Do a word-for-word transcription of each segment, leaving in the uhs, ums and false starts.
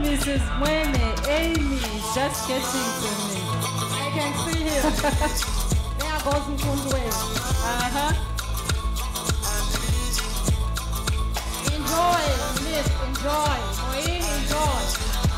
Missus Mwene, Amy, is just getting to me. I can see him. There goes Mkundwe. Uh-huh. Enjoy, Miss, enjoy. Moin, enjoy.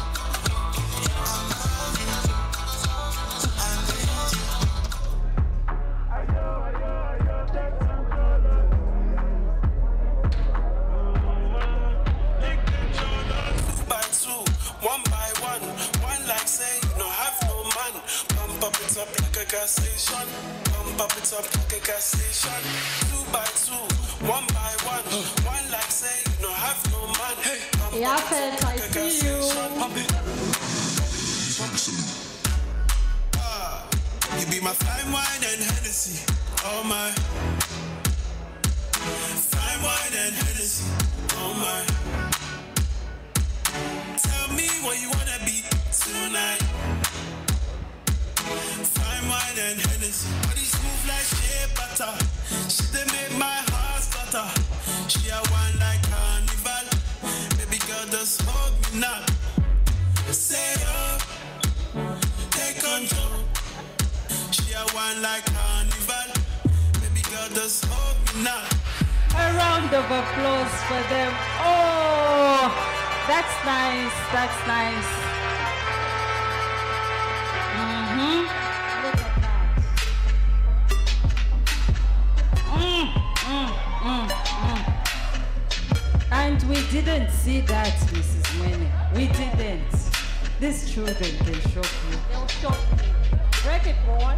Up like a gas station, pump up it up like a gas station. Two by two, one by one, one like say you no have no man. Hey, pump Yeah, up it up like I a gas see you. station. Pump it. Ah, you be my fine wine and Hennessy, oh my. Fine wine and Hennessy, oh my. Tell me what you wanna be tonight. Fine wine and Hennessy, body smooth like shea butter. She done make my heart stutter. She a wine like carnival. Baby girl, just hold me now. Say up, take control. She a wine like carnival. Baby girl, just hold me now. A round of applause for them. Oh, that's nice, that's nice. Mm-hmm. Look at that. Mm, mm, mm, mm. And we didn't see that, Missus Mwene. We didn't. These children can shock you. They'll shock you. Break it, boy.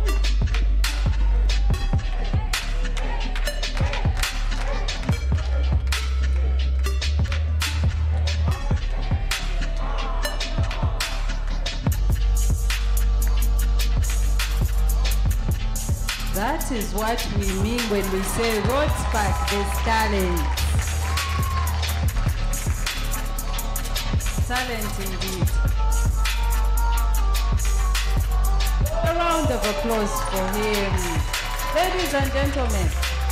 That is what we mean when we say Rhodes Park, there's talent. Talent indeed. A round of applause for him. Ladies and gentlemen.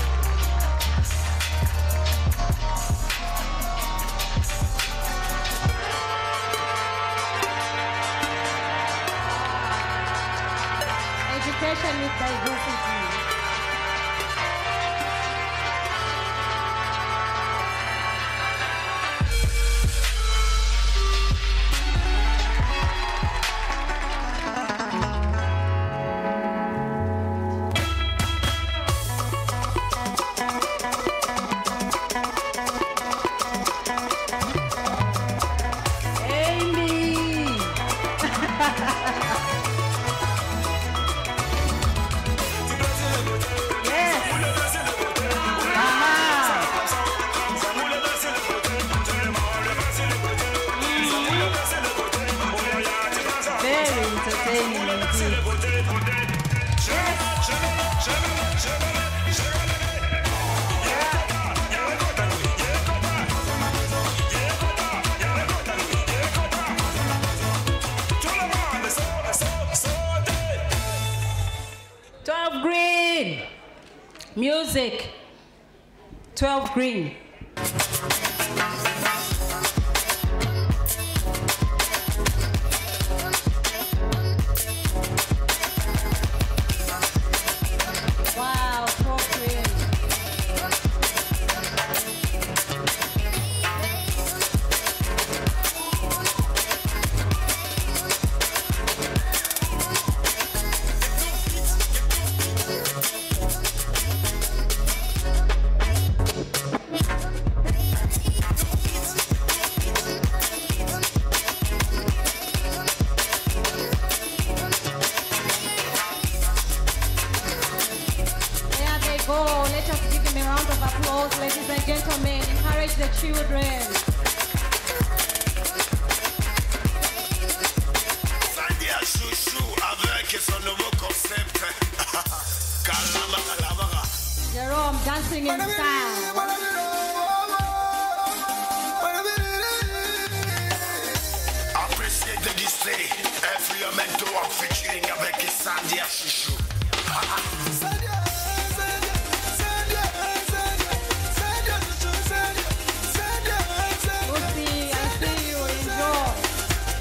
Education with diversity. Amy! Very entertaining indeed. twelve green. Music. twelve green. Wow, twelve green. There they go. Let us give them a round of applause, ladies and gentlemen. Encourage the children. Sandia chouchou avec son nouveau concept. Kalama kalama. Jerome dancing in style. Appréciez the display. Instrumento en featuring avec Sandia chouchou. Lucy, I see you. Enjoy.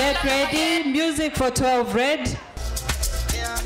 Get ready. Music for twelve red. Yeah.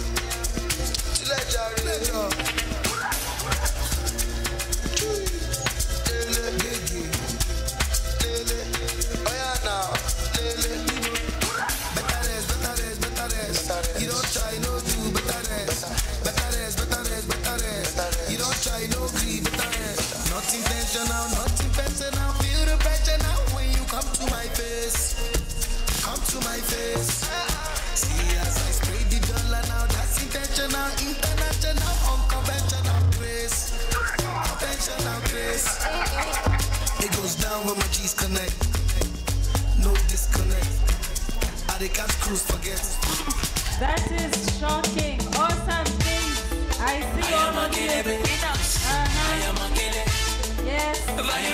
You don't try no do better rest. Better rest, better rest, better rest. You don't try no grief, better rest. Not intentional, not intentional. Feel the pressure now when you come to my face. Come to my face. See as I spray the dollar now, that's intentional, international, unconventional grace. Conventional grace. It goes down when my G's connect. No disconnect. I they can't cruise, forget. That is shocking. Awesome things. I see all of you. Uh-huh. Yes.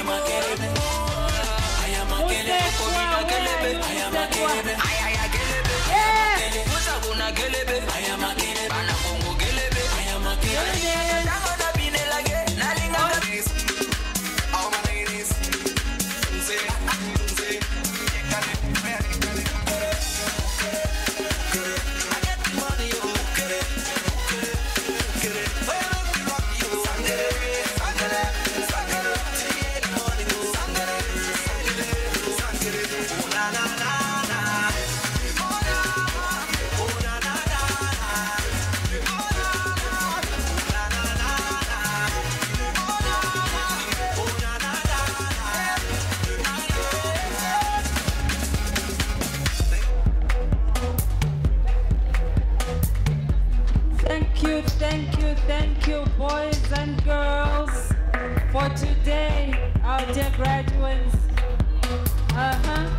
Thank you, thank you, boys and girls, for today, our dear graduates. Uh-huh.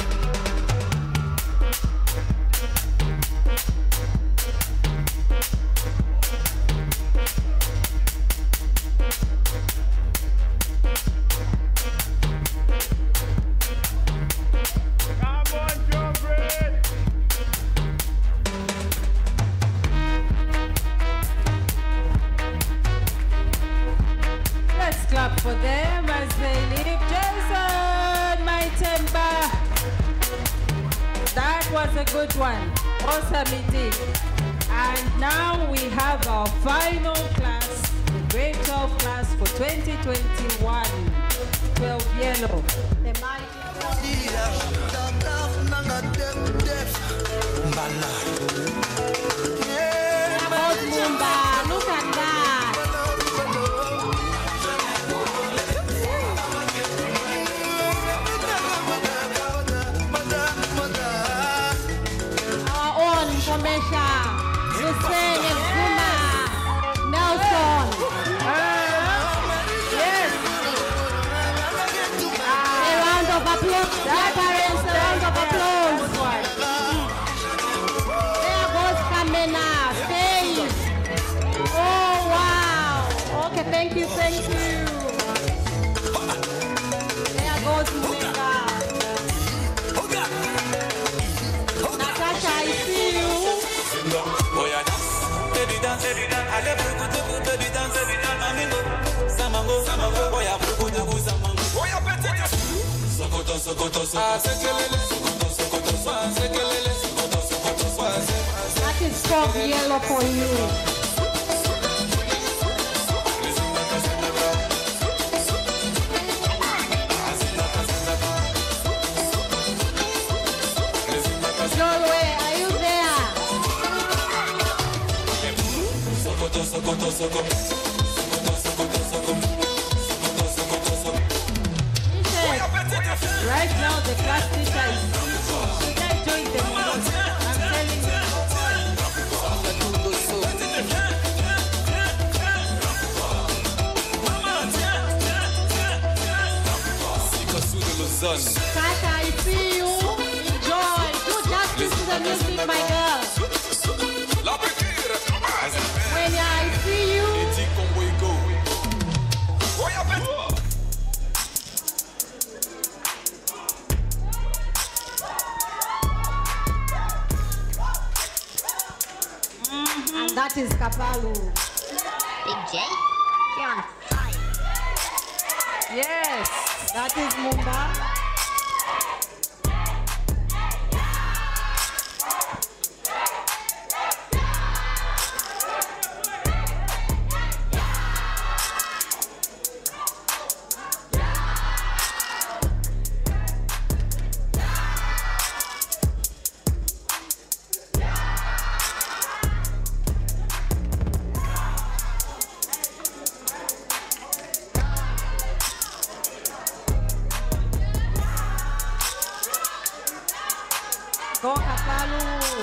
For them as they leave. Jason, my temper. That was a good one. Awesome indeed. And now we have our final class, the grade twelve class for twenty twenty-one. twelve yellow. The mighty Mumba, look at that. Hussein and Zuma, Nelson. Yes. A round of applause. Their parents, a round of applause. There goes Kamena. Faith. Oh, wow. Okay, thank you, thank you. There goes Mwega. Natasha, I see you. That is strong yellow for you. Right now the class teacher is she can't join the meeting. I'm telling you. Tata, I see you. Enjoy. Do justice to the music, my girl. When I see you. And that is Kapalu. Big J, you're on fire. Yes, that is Mumba. Go Kapalu.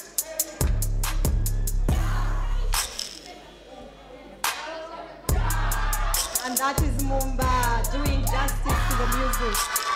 And that is Mumba doing justice to the music.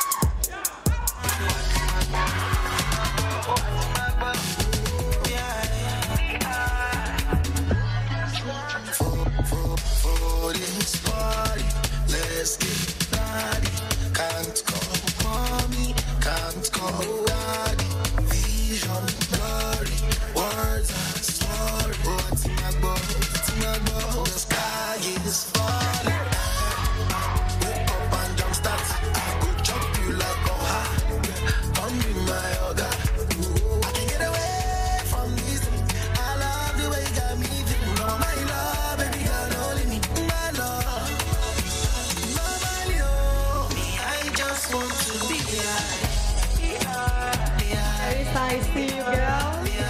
For this party, let's get naughty. Can't call mommy, can't call daddy. Vision blurry, words are story. What's my boat, what's my boat? The sky is falling. Wake up and jump start. I could jump you like a high. Come be my yoga. I can get away from this. I love the way you got me feeling. Oh my love, baby girl, only me. My love, nobody, oh. Me, I just want to be high. Carissa, I see you, girl.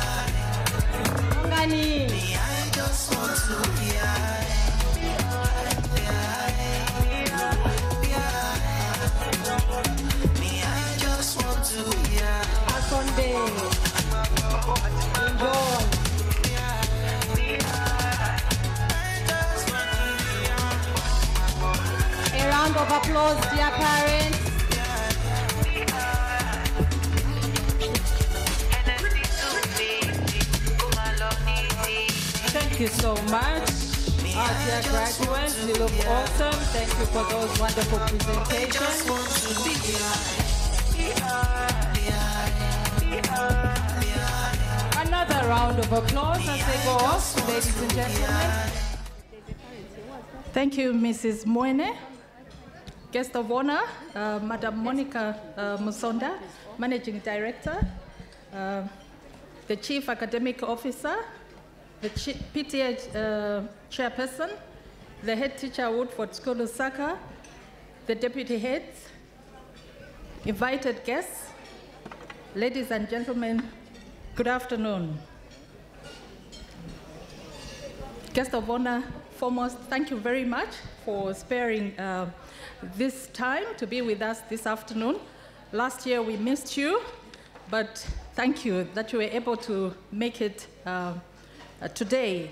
Ongani. Me, I just want to be high. Me, I just want to be high. A Sunday. Enjoy. A round of applause, dear parents. Thank you so much. Our dear graduates, you look awesome. Thank you for those wonderful presentations. Another round of applause as they go off, ladies and gentlemen. Thank you, Missus Moene. Guest of honor, uh, Madam Monica uh, Musonda, Managing Director, uh, the Chief Academic Officer, the P T A uh, Chairperson, the Head Teacher Woodford School Lusaka, the Deputy Heads, invited guests, ladies and gentlemen, good afternoon. Guest of honor, foremost, thank you very much for sparing uh, this time to be with us this afternoon. Last year we missed you, but thank you that you were able to make it uh, uh, today.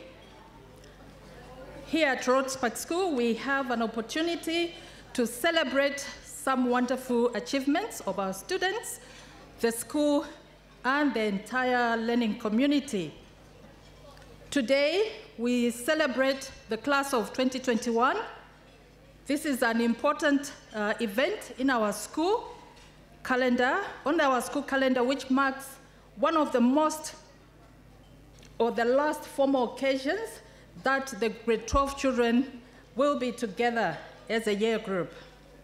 Here at Rhodes Park School, we have an opportunity to celebrate some wonderful achievements of our students, the school, and the entire learning community. Today, we celebrate the class of twenty twenty-one. This is an important uh, event in our school calendar, on our school calendar, which marks one of the most, or the last formal occasions that the grade twelve children will be together as a year group.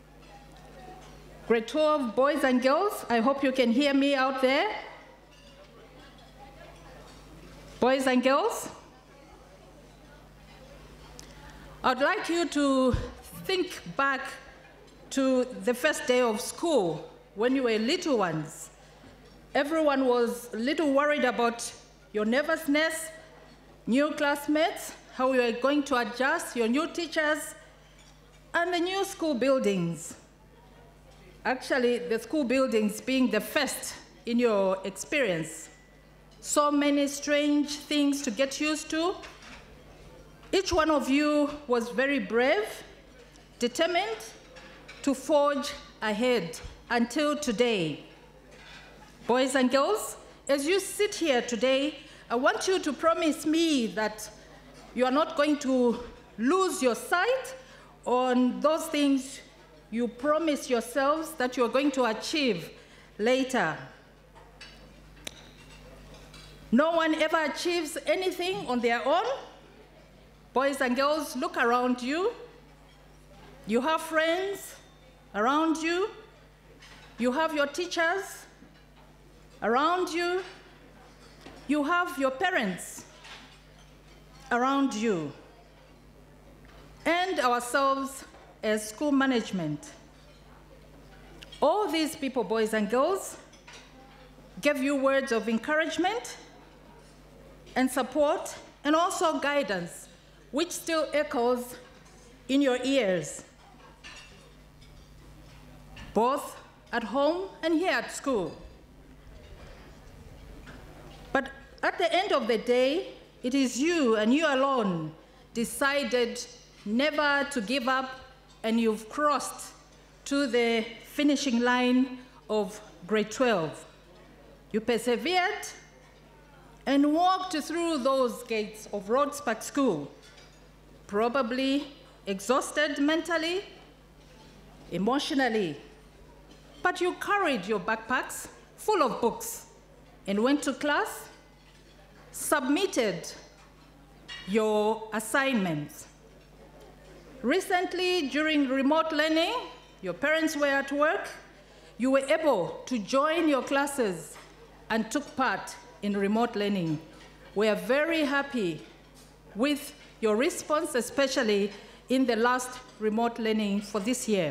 Grade twelve boys and girls, I hope you can hear me out there. Boys and girls, I'd like you to think back to the first day of school when you were little ones. Everyone was a little worried about your nervousness, new classmates, how you were going to adjust, your new teachers, and the new school buildings. Actually, the school buildings being the first in your experience. So many strange things to get used to. Each one of you was very brave, determined to forge ahead until today. Boys and girls, as you sit here today, I want you to promise me that you are not going to lose your sight on those things you promise yourselves that you are going to achieve later. No one ever achieves anything on their own. Boys and girls, look around you. You have friends around you. You have your teachers around you. You have your parents around you. And ourselves as school management. All these people, boys and girls, gave you words of encouragement and support, and also guidance, which still echoes in your ears, both at home and here at school. At the end of the day, it is you and you alone decided never to give up, and you've crossed to the finishing line of grade twelve. You persevered and walked through those gates of Rhodes Park School, probably exhausted mentally, emotionally, but you carried your backpacks full of books and went to class, submitted your assignments. Recently, during remote learning, your parents were at work, you were able to join your classes and took part in remote learning. We are very happy with your response, especially in the last remote learning for this year.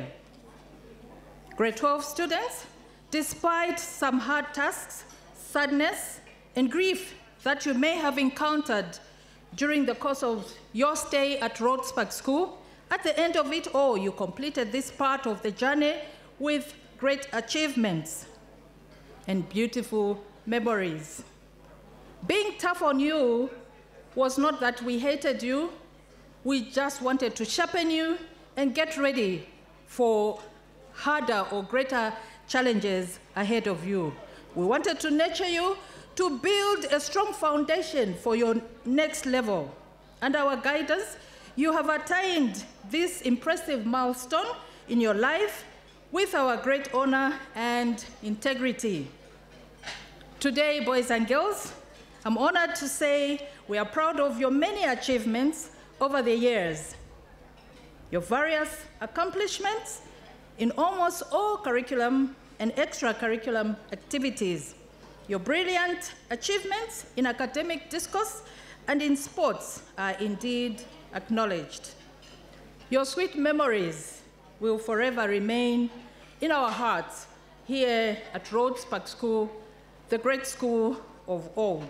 Grade twelve students, despite some hard tasks, sadness, and grief that you may have encountered during the course of your stay at Rhodes Park School, at the end of it all, you completed this part of the journey with great achievements and beautiful memories. Being tough on you was not that we hated you, we just wanted to sharpen you and get ready for harder or greater challenges ahead of you. We wanted to nurture you to build a strong foundation for your next level. Under our guidance, you have attained this impressive milestone in your life with our great honor and integrity. Today, boys and girls, I'm honored to say we are proud of your many achievements over the years, your various accomplishments in almost all curriculum and extracurriculum activities, your brilliant achievements in academic discourse and in sports are indeed acknowledged. Your sweet memories will forever remain in our hearts here at Rhodes Park School, the great school of old.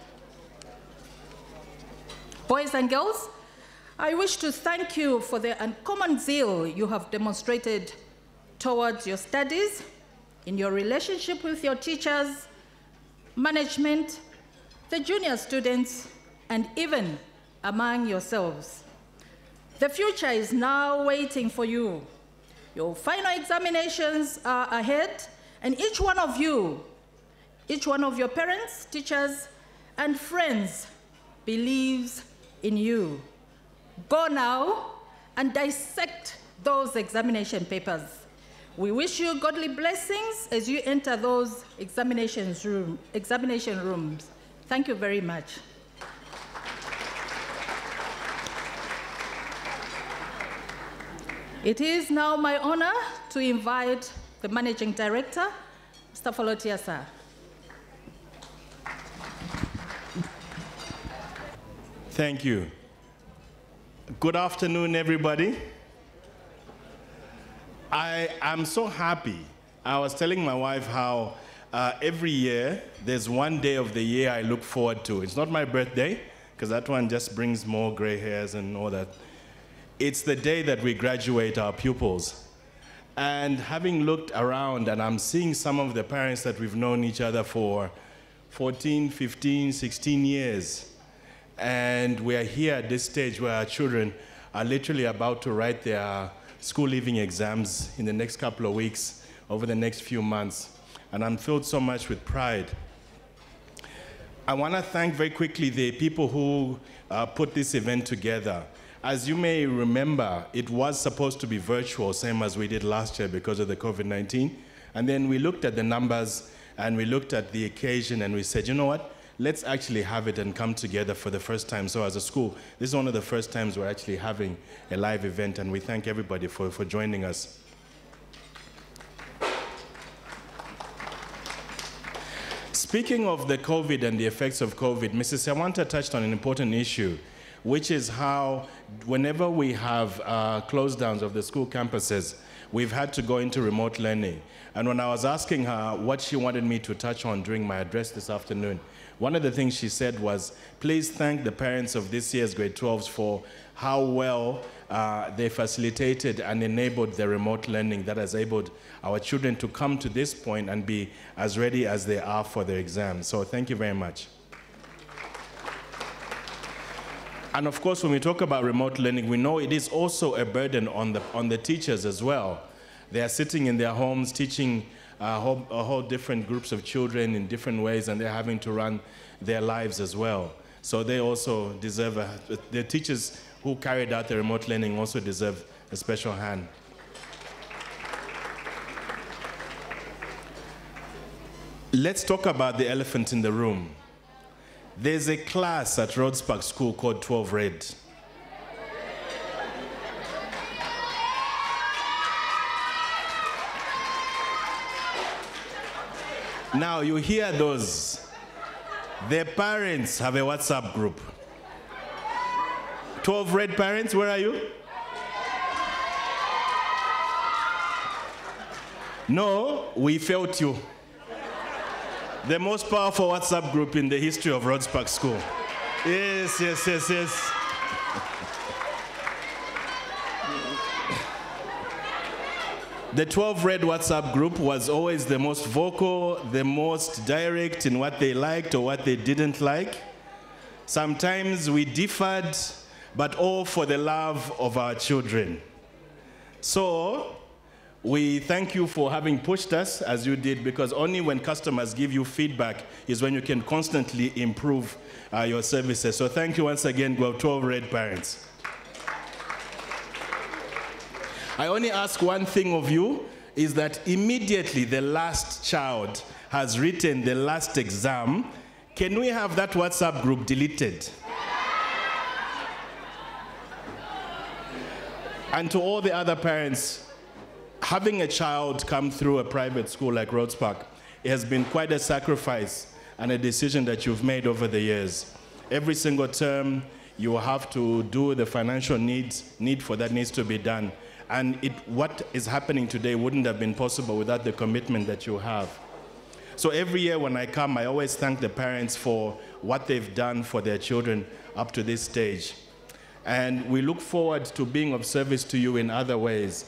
Boys and girls, I wish to thank you for the uncommon zeal you have demonstrated towards your studies, in your relationship with your teachers, management, the junior students, and even among yourselves. The future is now waiting for you. Your final examinations are ahead, and each one of you, each one of your parents, teachers, and friends believes in you. Go now and dissect those examination papers. We wish you godly blessings as you enter those examinations room, examination rooms. Thank you very much. It is now my honor to invite the Managing Director, Mister Folotiasa. Thank you. Good afternoon, everybody. I am so happy. I was telling my wife how uh, every year there's one day of the year I look forward to. It's not my birthday, because that one just brings more gray hairs and all that. It's the day that we graduate our pupils. And having looked around, and I'm seeing some of the parents that we've known each other for fourteen, fifteen, sixteen years. And we are here at this stage where our children are literally about to write their school leaving exams in the next couple of weeks, over the next few months. And I'm filled so much with pride. I want to thank very quickly the people who uh, put this event together. As you may remember, it was supposed to be virtual, same as we did last year because of the COVID nineteen. And then we looked at the numbers and we looked at the occasion and we said, you know what? Let's actually have it and come together for the first time. So as a school, this is one of the first times we're actually having a live event, and we thank everybody for, for joining us. Speaking of the COVID and the effects of COVID, Missus Sawanta touched on an important issue, which is how whenever we have uh, close downs of the school campuses, we've had to go into remote learning. And when I was asking her what she wanted me to touch on during my address this afternoon, one of the things she said was, please thank the parents of this year's grade twelves for how well uh, they facilitated and enabled the remote learning that has enabled our children to come to this point and be as ready as they are for their exams. So thank you very much. And of course, when we talk about remote learning, we know it is also a burden on the, on the teachers as well. They are sitting in their homes teaching a whole, a whole different groups of children in different ways, and they're having to run their lives as well. So they also deserve, a, the teachers who carried out the remote learning also deserve a special hand. Let's talk about the elephant in the room. There's a class at Rhodes Park School called twelve red. Now you hear those. Their parents have a WhatsApp group. twelve red parents, where are you? No, we felt you. The most powerful WhatsApp group in the history of Rhodes Park School. Yes, yes, yes, yes. The twelve red WhatsApp group was always the most vocal, the most direct in what they liked or what they didn't like. Sometimes we differed, but all for the love of our children. So, we thank you for having pushed us as you did, because only when customers give you feedback is when you can constantly improve uh, your services. So thank you once again, twelve red parents. I only ask one thing of you, is that immediately the last child has written the last exam, can we have that WhatsApp group deleted? And to all the other parents, having a child come through a private school like Rhodes Park, it has been quite a sacrifice and a decision that you've made over the years. Every single term, you have to do the financial needs, need for that needs to be done. And it, what is happening today wouldn't have been possible without the commitment that you have. So every year when I come, I always thank the parents for what they've done for their children up to this stage. And we look forward to being of service to you in other ways.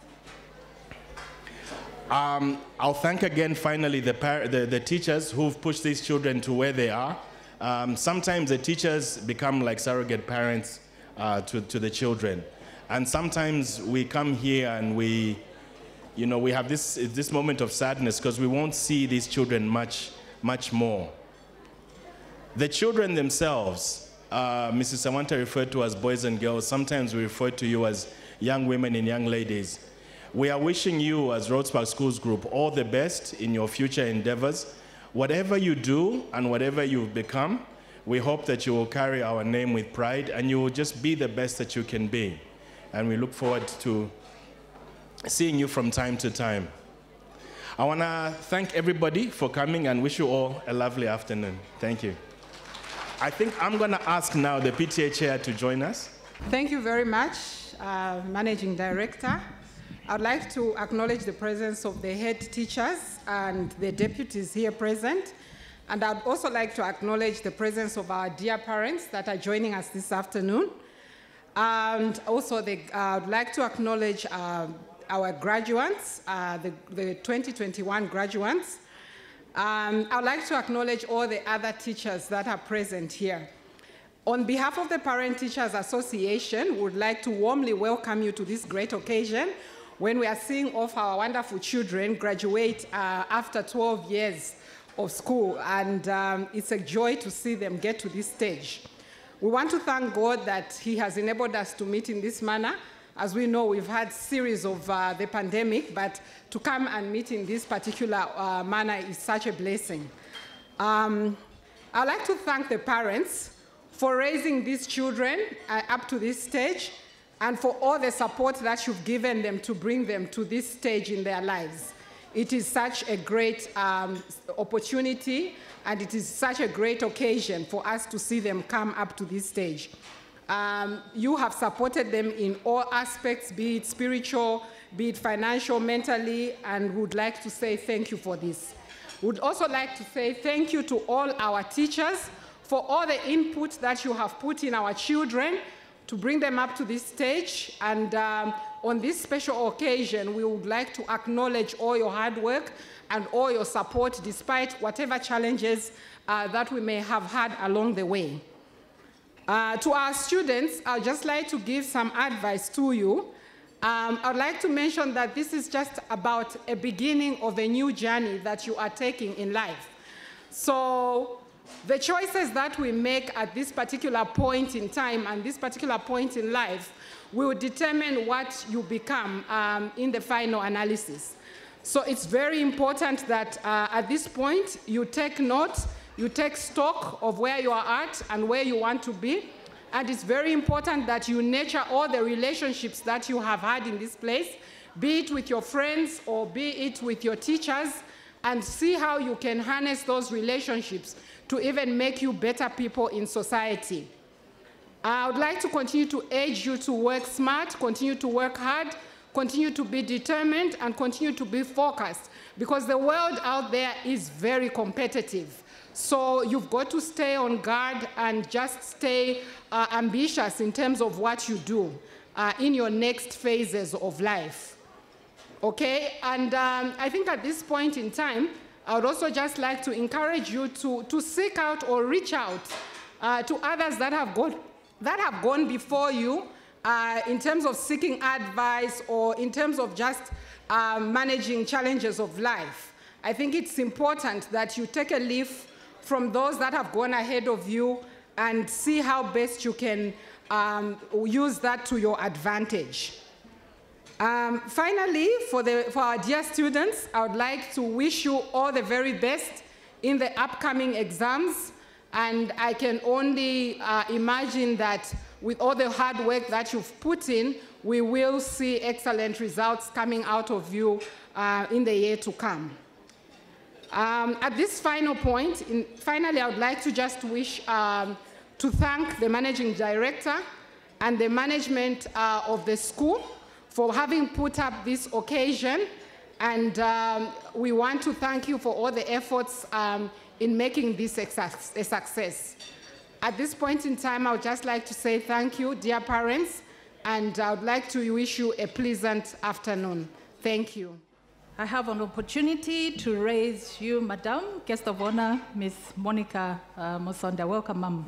Um, I'll thank again, finally, the, par the, the teachers who've pushed these children to where they are. Um, sometimes the teachers become like surrogate parents uh, to, to the children. And sometimes we come here and we, you know, we have this, this moment of sadness because we won't see these children much, much more. The children themselves, uh, Missus Sawanta referred to as boys and girls. Sometimes we refer to you as young women and young ladies. We are wishing you, as Rhodes Park Schools Group, all the best in your future endeavors. Whatever you do and whatever you've become, we hope that you will carry our name with pride and you will just be the best that you can be. And we look forward to seeing you from time to time. I want to thank everybody for coming and wish you all a lovely afternoon. Thank you. I think I'm going to ask now the P T A chair to join us. Thank you very much, uh, Managing Director. I'd like to acknowledge the presence of the head teachers and the deputies here present. And I'd also like to acknowledge the presence of our dear parents that are joining us this afternoon. And also, the, uh, I'd like to acknowledge uh, our graduates, uh, the, the twenty twenty-one graduates. Um, I'd like to acknowledge all the other teachers that are present here. On behalf of the Parent Teachers Association, we would like to warmly welcome you to this great occasion when we are seeing off our wonderful children graduate uh, after twelve years of school, and um, it's a joy to see them get to this stage. We want to thank God that He has enabled us to meet in this manner. As we know, we've had a series of uh, the pandemic, but to come and meet in this particular uh, manner is such a blessing. Um, I'd like to thank the parents for raising these children uh, up to this stage, and for all the support that you've given them to bring them to this stage in their lives. It is such a great um, opportunity, and it is such a great occasion for us to see them come up to this stage. Um, you have supported them in all aspects, be it spiritual, be it financial, mentally, and would like to say thank you for this. Would also like to say thank you to all our teachers for all the input that you have put in our children to bring them up to this stage. And um, on this special occasion, we would like to acknowledge all your hard work and all your support, despite whatever challenges uh, that we may have had along the way. Uh, to our students, I'd just like to give some advice to you. Um, I'd like to mention that this is just about a beginning of a new journey that you are taking in life. So the choices that we make at this particular point in time and this particular point in life will determine what you become um, in the final analysis. So it's very important that uh, at this point you take note, you take stock of where you are at and where you want to be. And it's very important that you nurture all the relationships that you have had in this place, be it with your friends or be it with your teachers, and see how you can harness those relationships to even make you better people in society. I would like to continue to urge you to work smart, continue to work hard, continue to be determined, and continue to be focused, because the world out there is very competitive. So you've got to stay on guard and just stay uh, ambitious in terms of what you do uh, in your next phases of life. Okay, and um, I think at this point in time, I would also just like to encourage you to, to seek out or reach out uh, to others that have gone, that have gone before you uh, in terms of seeking advice or in terms of just uh, managing challenges of life. I think it's important that you take a leaf from those that have gone ahead of you and see how best you can um, use that to your advantage. Um, finally, for, the, for our dear students, I would like to wish you all the very best in the upcoming exams. And I can only uh, imagine that with all the hard work that you've put in, we will see excellent results coming out of you uh, in the year to come. Um, at this final point, in, finally, I would like to just wish um, to thank the managing director and the management uh, of the school for having put up this occasion. And um, we want to thank you for all the efforts um, in making this a success. At this point in time, I would just like to say thank you, dear parents, and I would like to wish you a pleasant afternoon. Thank you. I have an opportunity to raise you, Madam, guest of honor, Miss Monica uh, Musonda. Welcome, Ma'am.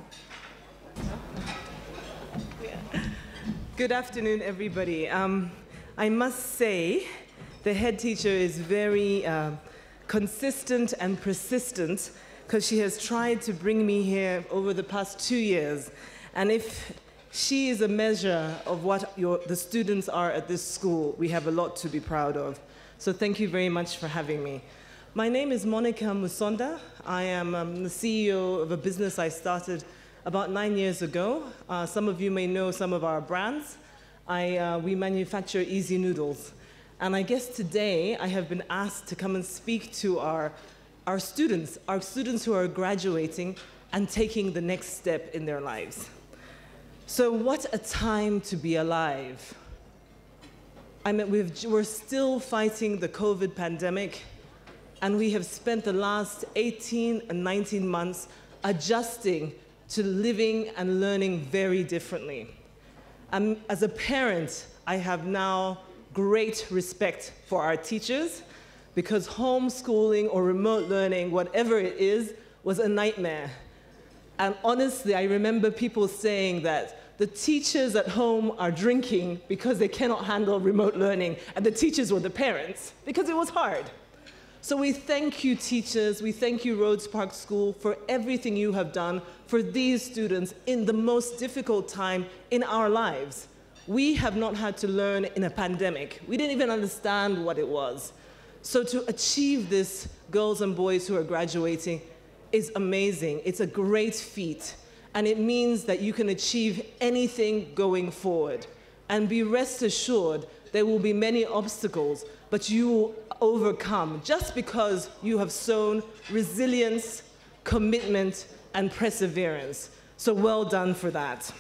Good afternoon, everybody. Um, I must say, the head teacher is very uh, consistent and persistent, because she has tried to bring me here over the past two years. And if she is a measure of what your, the students are at this school, we have a lot to be proud of. So thank you very much for having me. My name is Monica Musonda. I am um, the C E O of a business I started about nine years ago. Uh, some of you may know some of our brands. I, uh, we manufacture Easy Noodles. And I guess today I have been asked to come and speak to our, our students, our students who are graduating and taking the next step in their lives. So what a time to be alive. I mean, we've, we're still fighting the COVID pandemic, and we have spent the last eighteen and nineteen months adjusting to living and learning very differently. Um, as a parent, I have now great respect for our teachers, because homeschooling or remote learning, whatever it is, was a nightmare. And honestly, I remember people saying that the teachers at home are drinking because they cannot handle remote learning, and the teachers were the parents, because it was hard. So we thank you, teachers, we thank you, Rhodes Park School, for everything you have done for these students in the most difficult time in our lives. We have not had to learn in a pandemic. We didn't even understand what it was. So to achieve this, girls and boys who are graduating, is amazing. It's a great feat. And it means that you can achieve anything going forward. And be rest assured, there will be many obstacles, but you will overcome just because you have shown resilience, commitment, and perseverance. So well done for that.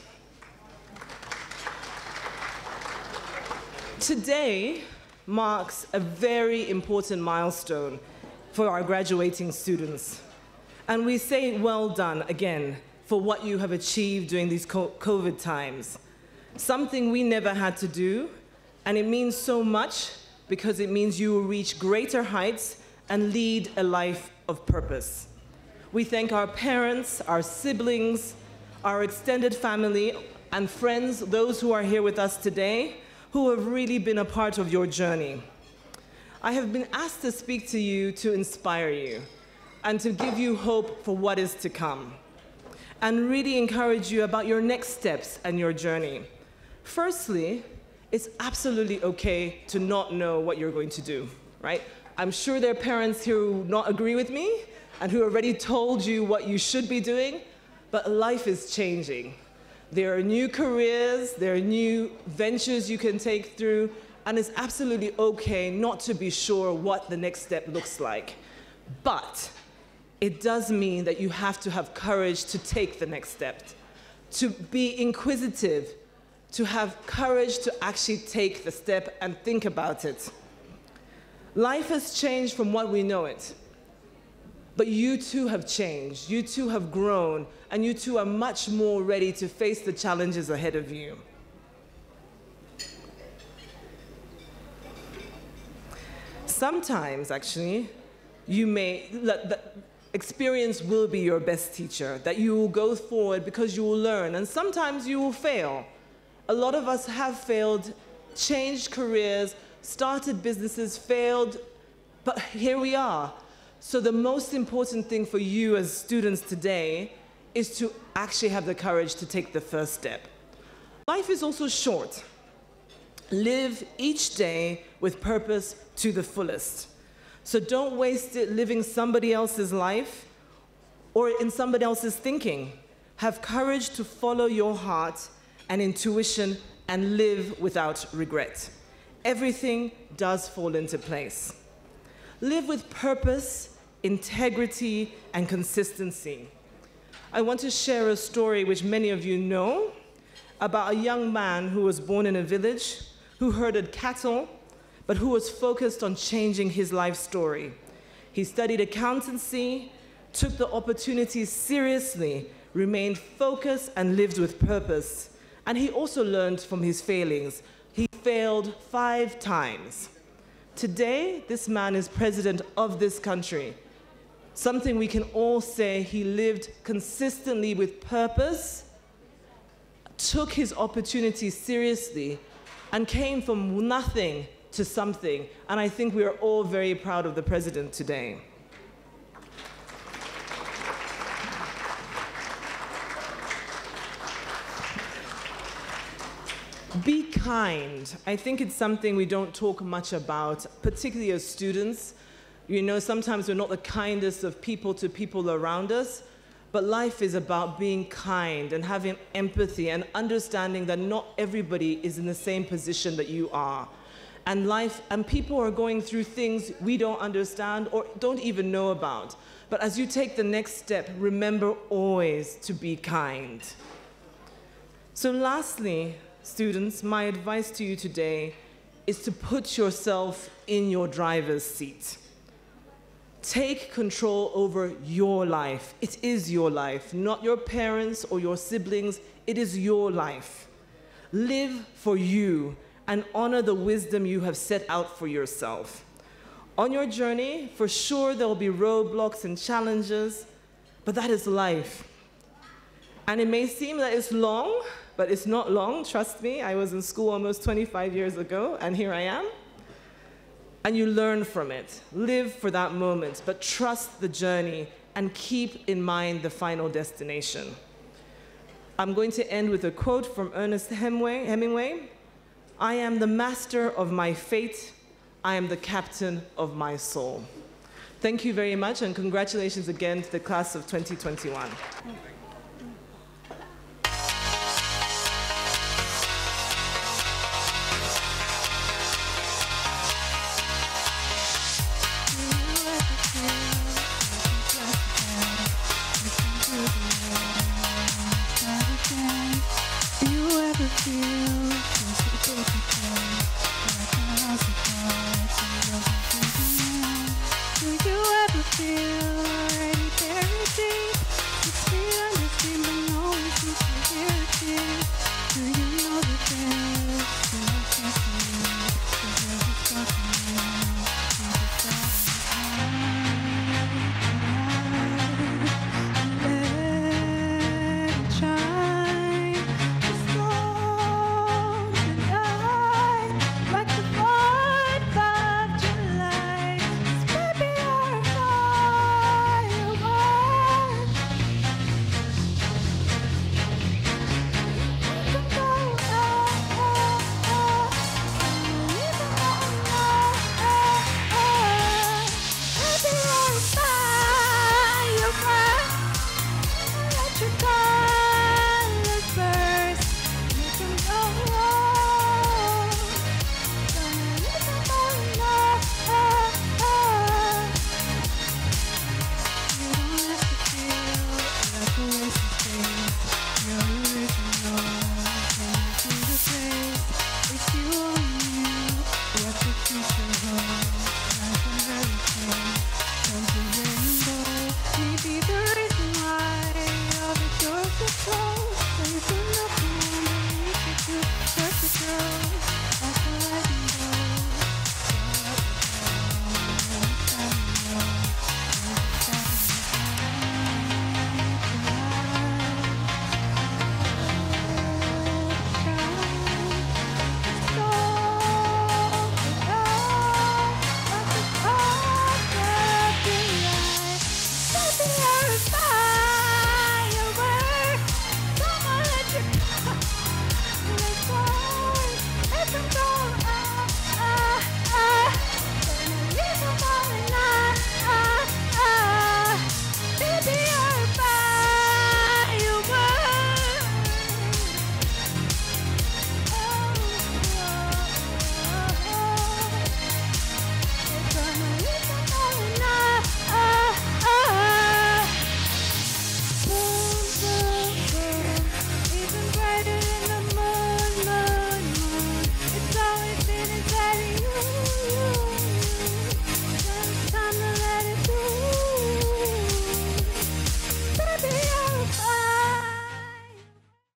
Today marks a very important milestone for our graduating students. And we say well done again for what you have achieved during these COVID times. Something we never had to do, and it means so much because it means you will reach greater heights and lead a life of purpose. We thank our parents, our siblings, our extended family and friends, those who are here with us today, who have really been a part of your journey. I have been asked to speak to you to inspire you and to give you hope for what is to come, and really encourage you about your next steps and your journey. Firstly, it's absolutely okay to not know what you're going to do, right? I'm sure there are parents here who not agree with me and who already told you what you should be doing, but life is changing. There are new careers, there are new ventures you can take through, and it's absolutely okay not to be sure what the next step looks like. But it does mean that you have to have courage to take the next step, to be inquisitive, to have courage to actually take the step and think about it. Life has changed from what we know it. But you too have changed, you too have grown, and you too are much more ready to face the challenges ahead of you. Sometimes, actually, you may, the experience will be your best teacher, that you will go forward because you will learn, and sometimes you will fail. A lot of us have failed, changed careers, started businesses, failed, but here we are. So the most important thing for you as students today is to actually have the courage to take the first step. Life is also short. Live each day with purpose to the fullest. So don't waste it living somebody else's life or in somebody else's thinking. Have courage to follow your heart and intuition and live without regret. Everything does fall into place. Live with purpose, integrity, and consistency. I want to share a story which many of you know about a young man who was born in a village, who herded cattle, but who was focused on changing his life story. He studied accountancy, took the opportunities seriously, remained focused, and lived with purpose. And he also learned from his failings. He failed five times. Today, this man is president of this country. Something we can all say he lived consistently with purpose, took his opportunities seriously, and came from nothing to something. And I think we are all very proud of the president today. Be kind. I think it's something we don't talk much about, particularly as students. You know, sometimes we're not the kindest of people to people around us, but life is about being kind and having empathy and understanding that not everybody is in the same position that you are. And life, and people are going through things we don't understand or don't even know about. But as you take the next step, remember always to be kind. So lastly, students, my advice to you today is to put yourself in your driver's seat. Take control over your life. It is your life, not your parents or your siblings. It is your life. Live for you and honor the wisdom you have set out for yourself. On your journey, for sure there will be roadblocks and challenges, but that is life. And it may seem that it's long, but it's not long, trust me. I was in school almost twenty-five years ago, and here I am. And you learn from it. Live for that moment, but trust the journey and keep in mind the final destination. I'm going to end with a quote from Ernest Hemingway. I am the master of my fate. I am the captain of my soul. Thank you very much, and congratulations again to the class of twenty twenty-one. Do you ever feel already buried deep? It's been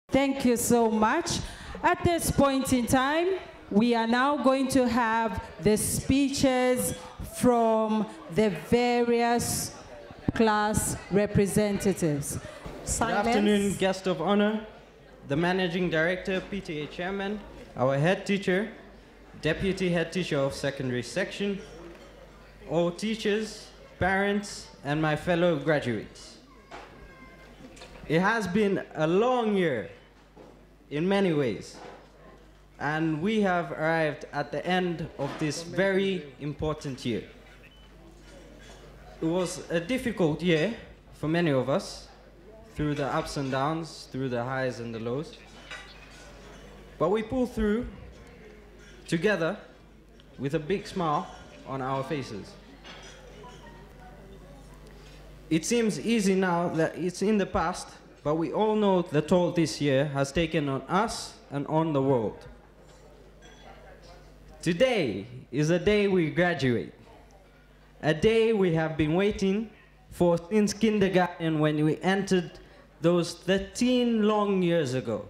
Thank you so much. At this point in time, we are now going to have the speeches from the various class representatives. Good afternoon, guest of honor, the managing director, P T A chairman, our head teacher, deputy head teacher of secondary section, all teachers, parents, and my fellow graduates. It has been a long year in many ways, and we have arrived at the end of this very important year. It was a difficult year for many of us, through the ups and downs, through the highs and the lows. But we pulled through together with a big smile on our faces. It seems easy now that it's in the past, but we all know the toll this year has taken on us and on the world. Today is a day we graduate, a day we have been waiting for since kindergarten when we entered those thirteen long years ago.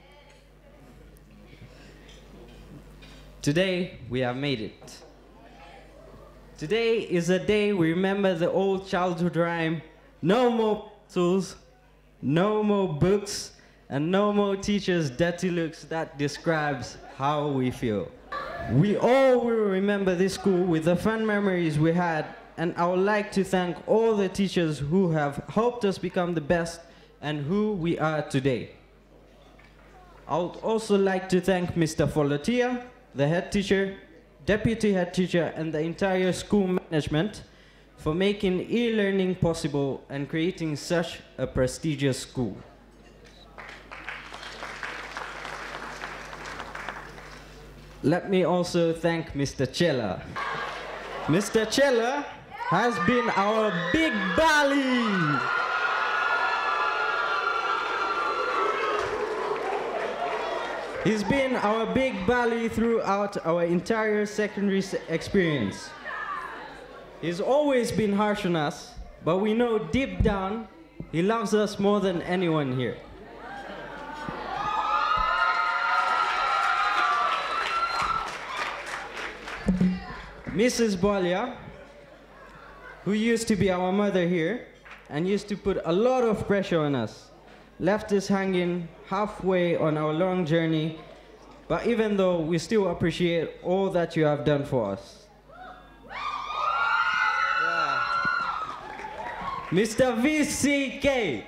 Today we have made it. Today is a day we remember the old childhood rhyme, no more tools, no more books, and no more teachers' dirty looks that describes how we feel. We all will remember this school with the fun memories we had, and I would like to thank all the teachers who have helped us become the best and who we are today. I would also like to thank Mister Folotia, the head teacher, deputy head teacher, and the entire school management for making e-learning possible and creating such a prestigious school. Let me also thank Mister Chella. Mister Chella has been our big belly. He's been our big belly throughout our entire secondary experience. He's always been harsh on us, but we know deep down he loves us more than anyone here. Missus Bolia, who used to be our mother here and used to put a lot of pressure on us, left us hanging halfway on our long journey, but even though we still appreciate all that you have done for us. Yeah. Mister V C K.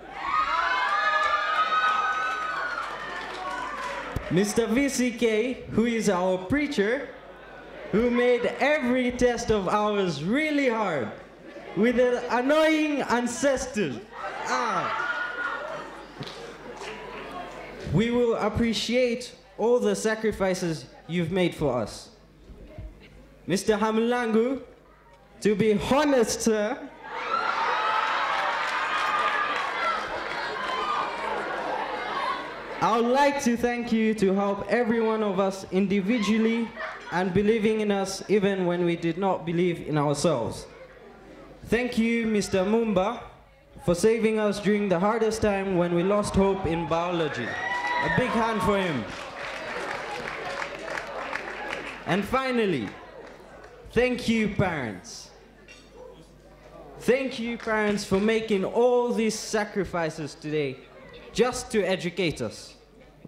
Mister V C K, who is our preacher, who made every test of ours really hard with an annoying ancestor. Ah. We will appreciate all the sacrifices you've made for us. Mister Hamulangu, to be honest, sir, I would like to thank you to help every one of us individually and believing in us even when we did not believe in ourselves. Thank you, Mister Mumba, for saving us during the hardest time when we lost hope in biology. A big hand for him. And finally, thank you, parents. Thank you, parents, for making all these sacrifices today just to educate us.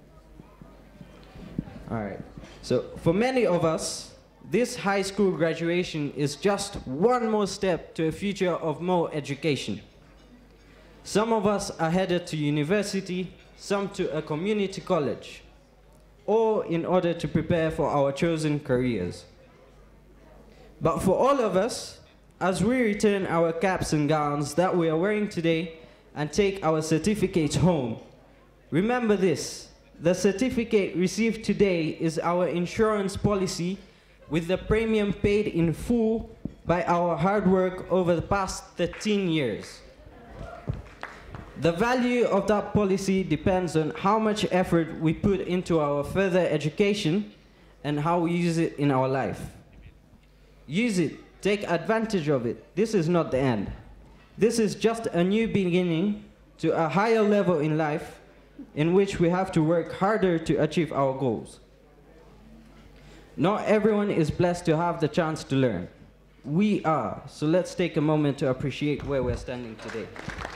All right. So for many of us, this high school graduation is just one more step to a future of more education. Some of us are headed to university, some to a community college, all in order to prepare for our chosen careers. But for all of us, as we return our caps and gowns that we are wearing today and take our certificates home, remember this: the certificate received today is our insurance policy with the premium paid in full by our hard work over the past thirteen years. The value of that policy depends on how much effort we put into our further education and how we use it in our life. Use it, take advantage of it. This is not the end. This is just a new beginning to a higher level in life in which we have to work harder to achieve our goals. Not everyone is blessed to have the chance to learn. We are, so let's take a moment to appreciate where we're standing today.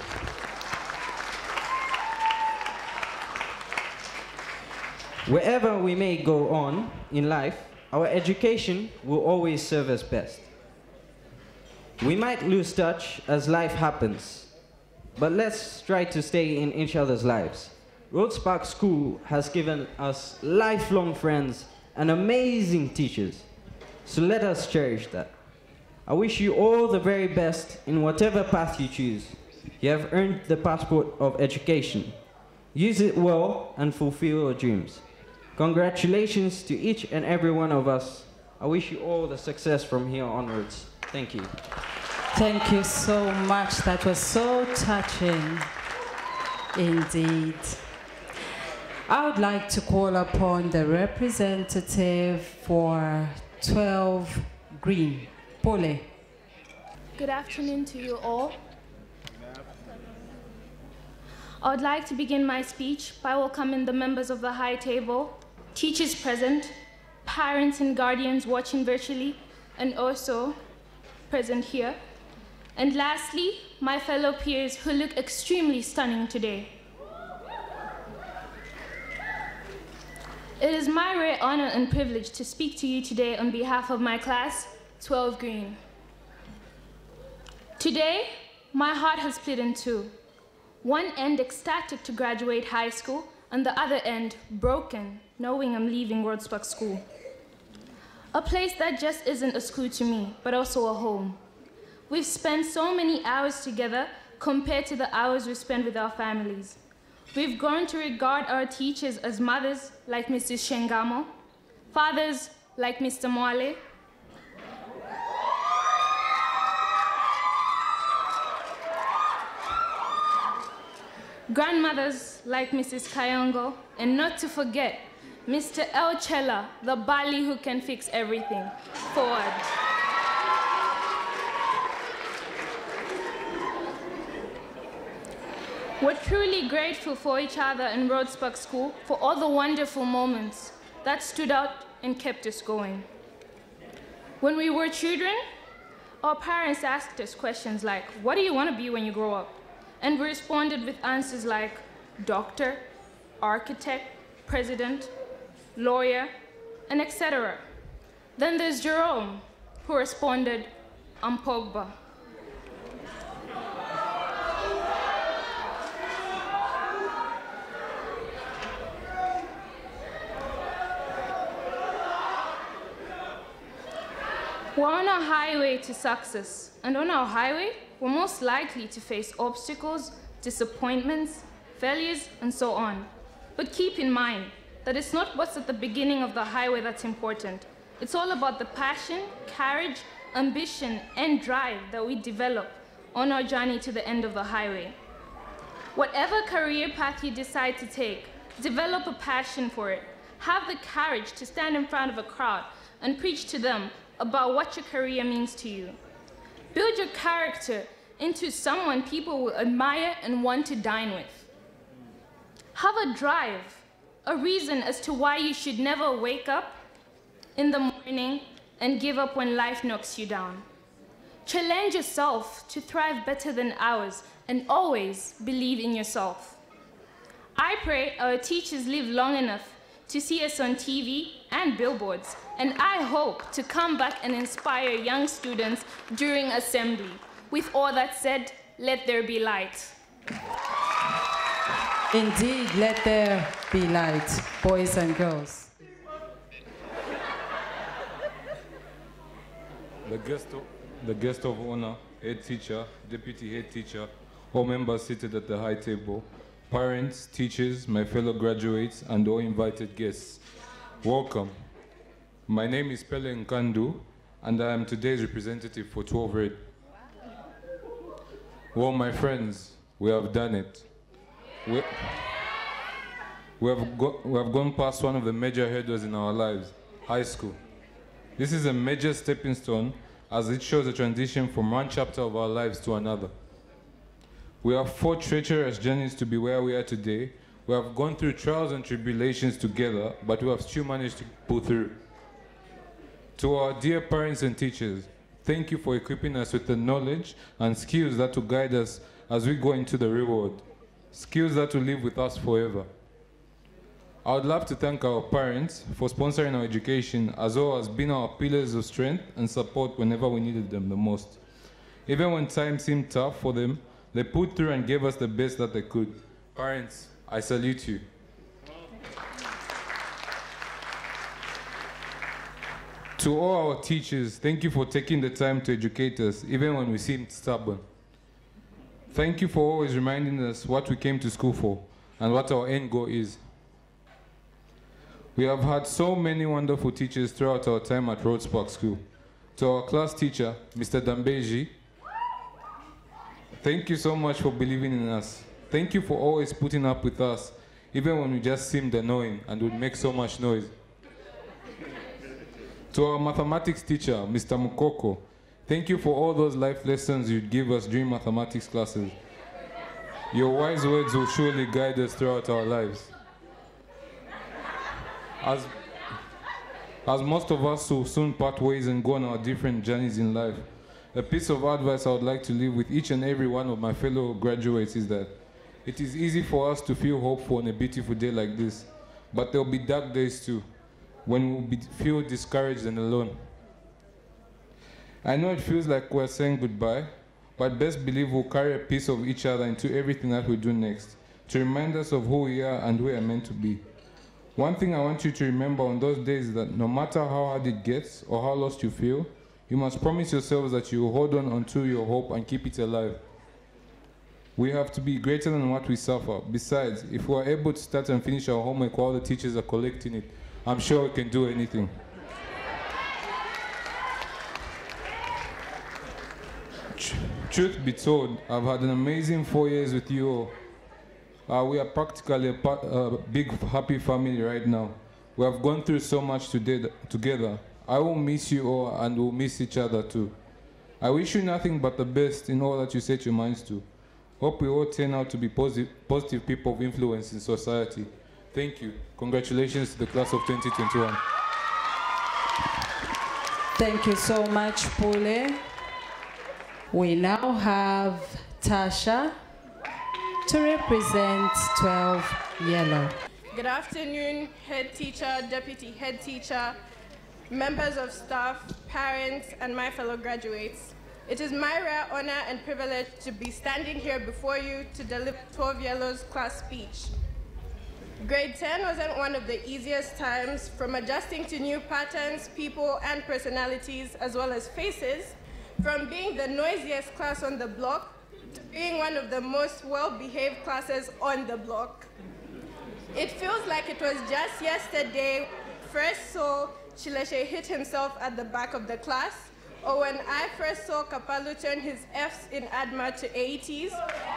Wherever we may go on in life, our education will always serve us best. We might lose touch as life happens, but let's try to stay in each other's lives. Rhodes Park School has given us lifelong friends and amazing teachers, so let us cherish that. I wish you all the very best in whatever path you choose. You have earned the passport of education. Use it well and fulfill your dreams. Congratulations to each and every one of us. I wish you all the success from here onwards. Thank you. Thank you so much. That was so touching indeed. I would like to call upon the representative for twelve Green. Pole. Good afternoon to you all. I would like to begin my speech by welcoming the members of the high table, teachers present, parents and guardians watching virtually, and also present here. And lastly, my fellow peers who look extremely stunning today. It is my rare honor and privilege to speak to you today on behalf of my class, twelve Green. Today, my heart has split in two. One end ecstatic to graduate high school, and the other end broken, knowing I'm leaving Rhodes Park School. A place that just isn't a school to me, but also a home. We've spent so many hours together compared to the hours we spend with our families. We've grown to regard our teachers as mothers, like Missus Shengamo, fathers, like Mister Mwale, grandmothers like Missus Kayongo, and not to forget, Mister El Chella, the Bali who can fix everything. Forward. We're truly grateful for each other in Rhodes Park School for all the wonderful moments that stood out and kept us going. When we were children, our parents asked us questions like, what do you want to be when you grow up? And we responded with answers like doctor, architect, president, lawyer, and et cetera. Then there's Jerome, who responded, I'm Pogba. We're on our highway to success, and on our highway, we're most likely to face obstacles, disappointments, failures, and so on. But keep in mind that it's not what's at the beginning of the highway that's important. It's all about the passion, courage, ambition, and drive that we develop on our journey to the end of the highway. Whatever career path you decide to take, develop a passion for it. Have the courage to stand in front of a crowd and preach to them about what your career means to you. Build your character into someone people will admire and want to dine with. Have a drive, a reason as to why you should never wake up in the morning and give up when life knocks you down. Challenge yourself to thrive better than ours and always believe in yourself. I pray our teachers live long enough to see us on T V and billboards, and I hope to come back and inspire young students during assembly. With all that said, let there be light. Indeed, let there be light, boys and girls. The guest of, the guest of honor, head teacher, deputy head teacher, all members seated at the high table, parents, teachers, my fellow graduates, and all invited guests. Welcome. My name is Pele Nkandu, and I am today's representative for twelve Red. Well, my friends, we have done it. We, we, have go, we have gone past one of the major hurdles in our lives, high school. This is a major stepping stone as it shows a transition from one chapter of our lives to another. We have fought treacherous journeys to be where we are today, We have gone through trials and tribulations together, but we have still managed to pull through. To our dear parents and teachers, thank you for equipping us with the knowledge and skills that will guide us as we go into the real world, skills that will live with us forever. I would love to thank our parents for sponsoring our education, as well as being our pillars of strength and support whenever we needed them the most. Even when times seemed tough for them, they put through and gave us the best that they could. Parents, I salute you. To all our teachers, thank you for taking the time to educate us, even when we seemed stubborn. Thank you for always reminding us what we came to school for and what our end goal is. We have had so many wonderful teachers throughout our time at Rhodes Park School. To our class teacher, Mister Dambeji, thank you so much for believing in us. Thank you for always putting up with us, even when we just seemed annoying and would make so much noise. To our mathematics teacher, Mister Mukoko, thank you for all those life lessons you'd give us during mathematics classes. Your wise words will surely guide us throughout our lives. As, as most of us will soon part ways and go on our different journeys in life, a piece of advice I would like to leave with each and every one of my fellow graduates is that it is easy for us to feel hopeful on a beautiful day like this, but there will be dark days too, when we will be, feel discouraged and alone. I know it feels like we're saying goodbye, but best believe we'll carry a piece of each other into everything that we do next, to remind us of who we are and who we are meant to be. One thing I want you to remember on those days is that no matter how hard it gets or how lost you feel, you must promise yourselves that you will hold on unto your hope and keep it alive. We have to be greater than what we suffer. Besides, if we are able to start and finish our homework while the teachers are collecting it, I'm sure we can do anything. Truth be told, I've had an amazing four years with you all. Uh, we are practically a part, uh, big, happy family right now. We have gone through so much today, together. I will miss you all and we'll miss each other too. I wish you nothing but the best in all that you set your minds to. Hope we all turn out to be positive, positive people of influence in society. Thank you. Congratulations to the class of twenty twenty-one. Thank you so much, Pule. We now have Tasha to represent twelve Yellow. Good afternoon, head teacher, deputy head teacher, members of staff, parents, and my fellow graduates. It is my rare honor and privilege to be standing here before you to deliver twelve Yellow's class speech. Grade ten wasn't one of the easiest times, from adjusting to new patterns, people, and personalities, as well as faces, from being the noisiest class on the block to being one of the most well-behaved classes on the block. It feels like it was just yesterday first saw Chileshe hit himself at the back of the class, or when I first saw Kapalu turn his F's in ADMA to eighties.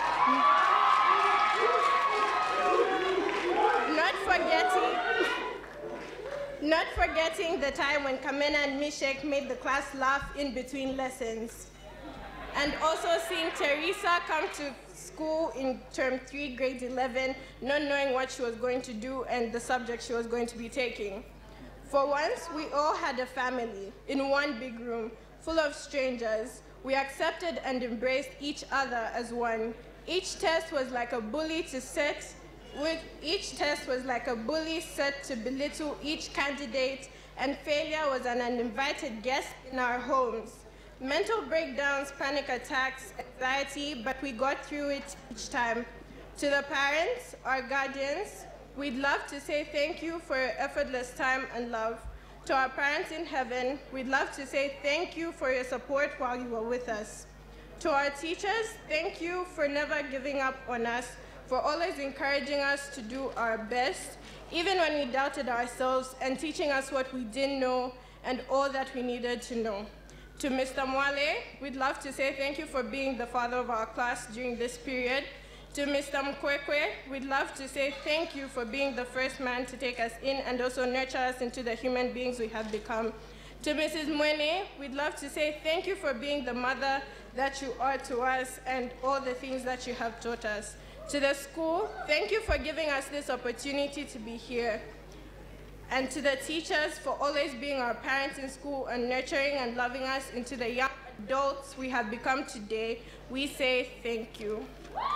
Not forgetting, not forgetting the time when Kamena and Mishek made the class laugh in between lessons. And also seeing Teresa come to school in term three, grade eleven, not knowing what she was going to do and the subject she was going to be taking. For once, we all had a family in one big room, full of strangers. We accepted and embraced each other as one. Each test was like a bully to set, with each test was like a bully set to belittle each candidate, and failure was an uninvited guest in our homes. Mental breakdowns, panic attacks, anxiety, but we got through it each time. To the parents, our guardians, we'd love to say thank you for your effortless time and love. To our parents in heaven, we'd love to say thank you for your support while you were with us. To our teachers, thank you for never giving up on us, for always encouraging us to do our best, even when we doubted ourselves, and teaching us what we didn't know and all that we needed to know. To Mister Mwale, we'd love to say thank you for being the father of our class during this period. To Mister Mkwekwe, we'd love to say thank you for being the first man to take us in and also nurture us into the human beings we have become. To Missus Mwene, we'd love to say thank you for being the mother that you are to us and all the things that you have taught us. To the school, thank you for giving us this opportunity to be here. And to the teachers for always being our parents in school and nurturing and loving us into the young adults we have become today, we say thank you.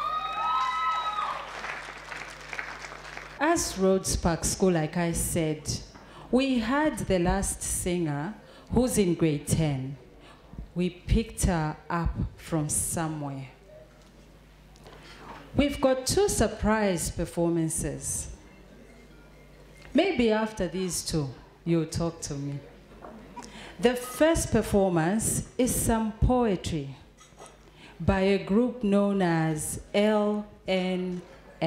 As Rhodes Park School, like I said, we had the last singer who's in grade ten. We picked her up from somewhere. We've got two surprise performances. Maybe after these two, you'll talk to me. The first performance is some poetry by a group known as L N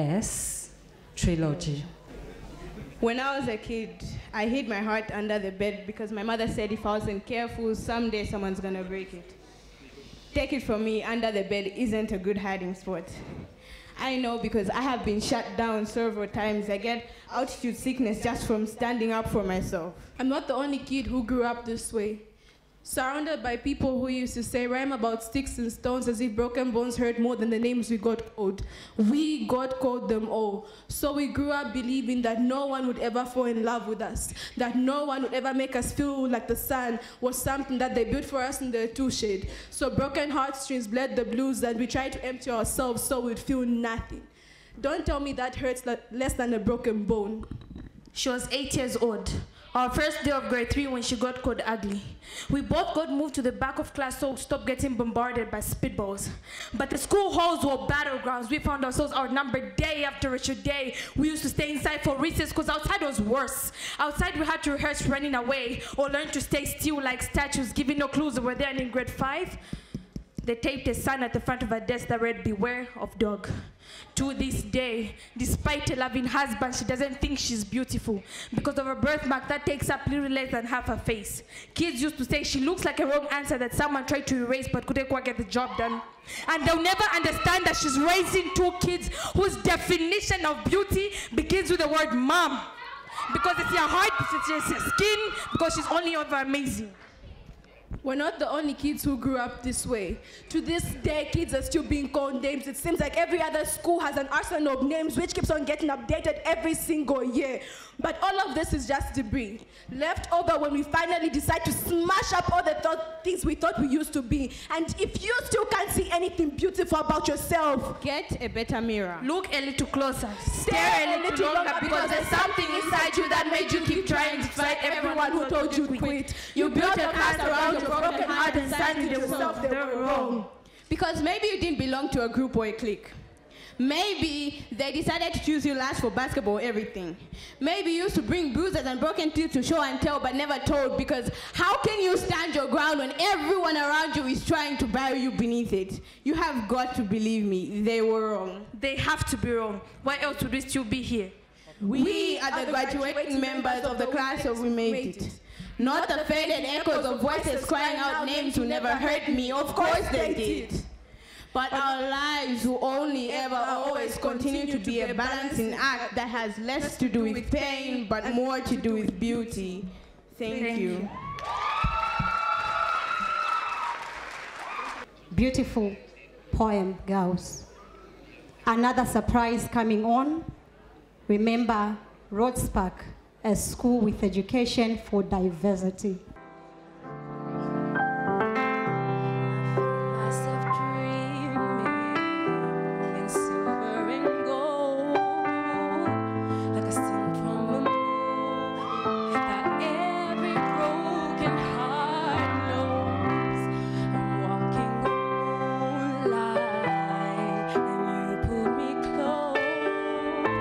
S Trilogy. When I was a kid, I hid my heart under the bed because my mother said if I wasn't careful, someday someone's gonna break it. Take it from me, under the bed isn't a good hiding spot. I know because I have been shut down several times. I get altitude sickness just from standing up for myself. I'm not the only kid who grew up this way. Surrounded by people who used to say rhyme about sticks and stones as if broken bones hurt more than the names we got called. We got called them all. So we grew up believing that no one would ever fall in love with us, that no one would ever make us feel like the sun was something that they built for us in the two shade. So broken heartstrings bled the blues and we tried to empty ourselves so we'd feel nothing. Don't tell me that hurts less than a broken bone. She was eight years old. Our first day of grade three when she got called ugly. We both got moved to the back of class so we stopped getting bombarded by spitballs. But the school halls were battlegrounds. We found ourselves outnumbered day after day. We used to stay inside for recess because outside was worse. Outside we had to rehearse running away or learn to stay still like statues, giving no clues that we're there. And in grade five, they taped a sign at the front of her desk that read, "Beware of dog." To this day, despite a loving husband, she doesn't think she's beautiful because of her birthmark that takes up little less than half her face. Kids used to say she looks like a wrong answer that someone tried to erase but couldn't quite get the job done. And they'll never understand that she's raising two kids whose definition of beauty begins with the word mom. Because it's your heart, it's your skin, because she's only over amazing. We're not the only kids who grew up this way. To this day, kids are still being called names. It seems like every other school has an arsenal of names which keeps on getting updated every single year. But all of this is just debris, left over when we finally decide to smash up all the th- things we thought we used to be. And if you still can't see anything beautiful about yourself, get a better mirror. Look a little closer. Stare a little longer because there's something inside you that made you keep trying to fight everyone who told you to quit. You built a cast around your broken heart and signed to yourself they were wrong. Because maybe you didn't belong to a group or a clique. Maybe they decided to choose you last for basketball or everything. Maybe you used to bring bruises and broken teeth to show and tell but never told, because how can you stand your ground when everyone around you is trying to bury you beneath it? You have got to believe me, they were wrong. They have to be wrong. Why else would we still be here? We, we are the graduating members of the class of We Made It. Not the faded echoes of voices crying out names who never hurt me. Of course they did. But our lives will only ever always continue to be a balancing act that has less to do with pain but more to do with beauty. Thank, Thank you. you. Beautiful poem, girls. Another surprise coming on. Remember, Rhodes Park, a school with education for diversity.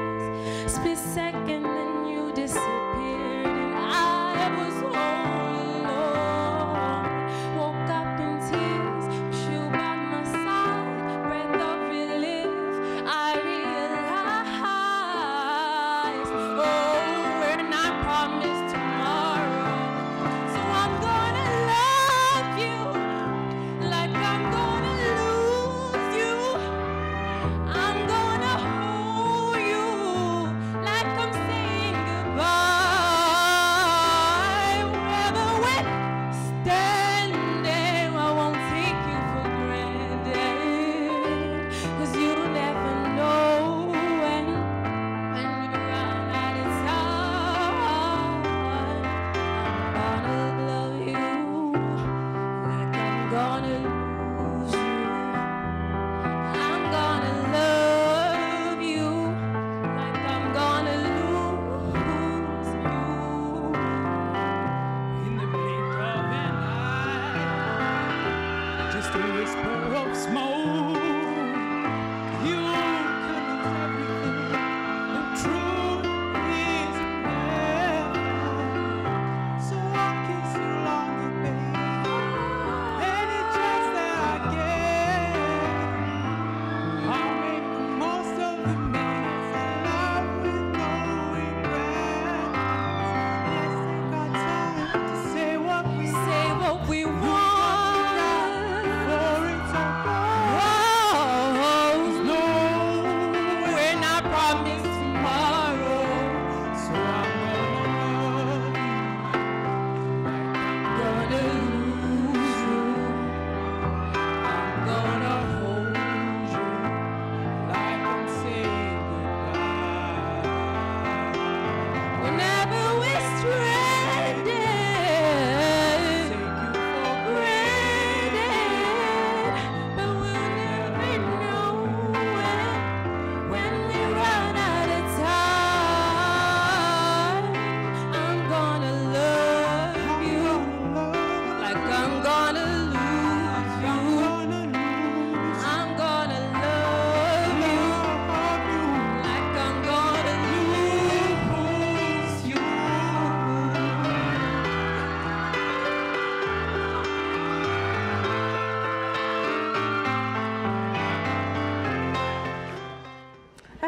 Second, then you disappeared, and I was whole.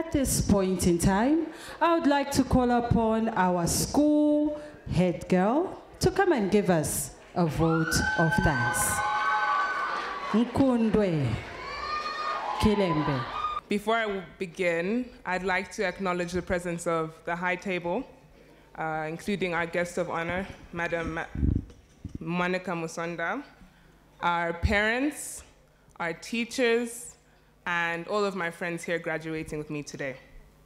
at this point in time, I would like to call upon our school head girl to come and give us a vote of thanks. Nkundwe Kilembe. Before I begin, I'd like to acknowledge the presence of the high table, uh, including our guest of honor, Madam Monica Musonda, our parents, our teachers, and all of my friends here graduating with me today.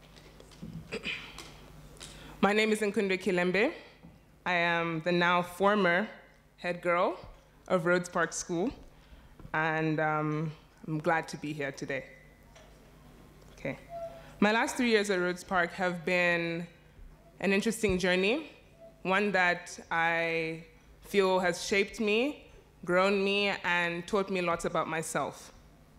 My name is Nkundwe Kilembe. I am the now former head girl of Rhodes Park School, and um, I'm glad to be here today. Okay. My last three years at Rhodes Park have been an interesting journey, one that I feel has shaped me, grown me, and taught me lots about myself.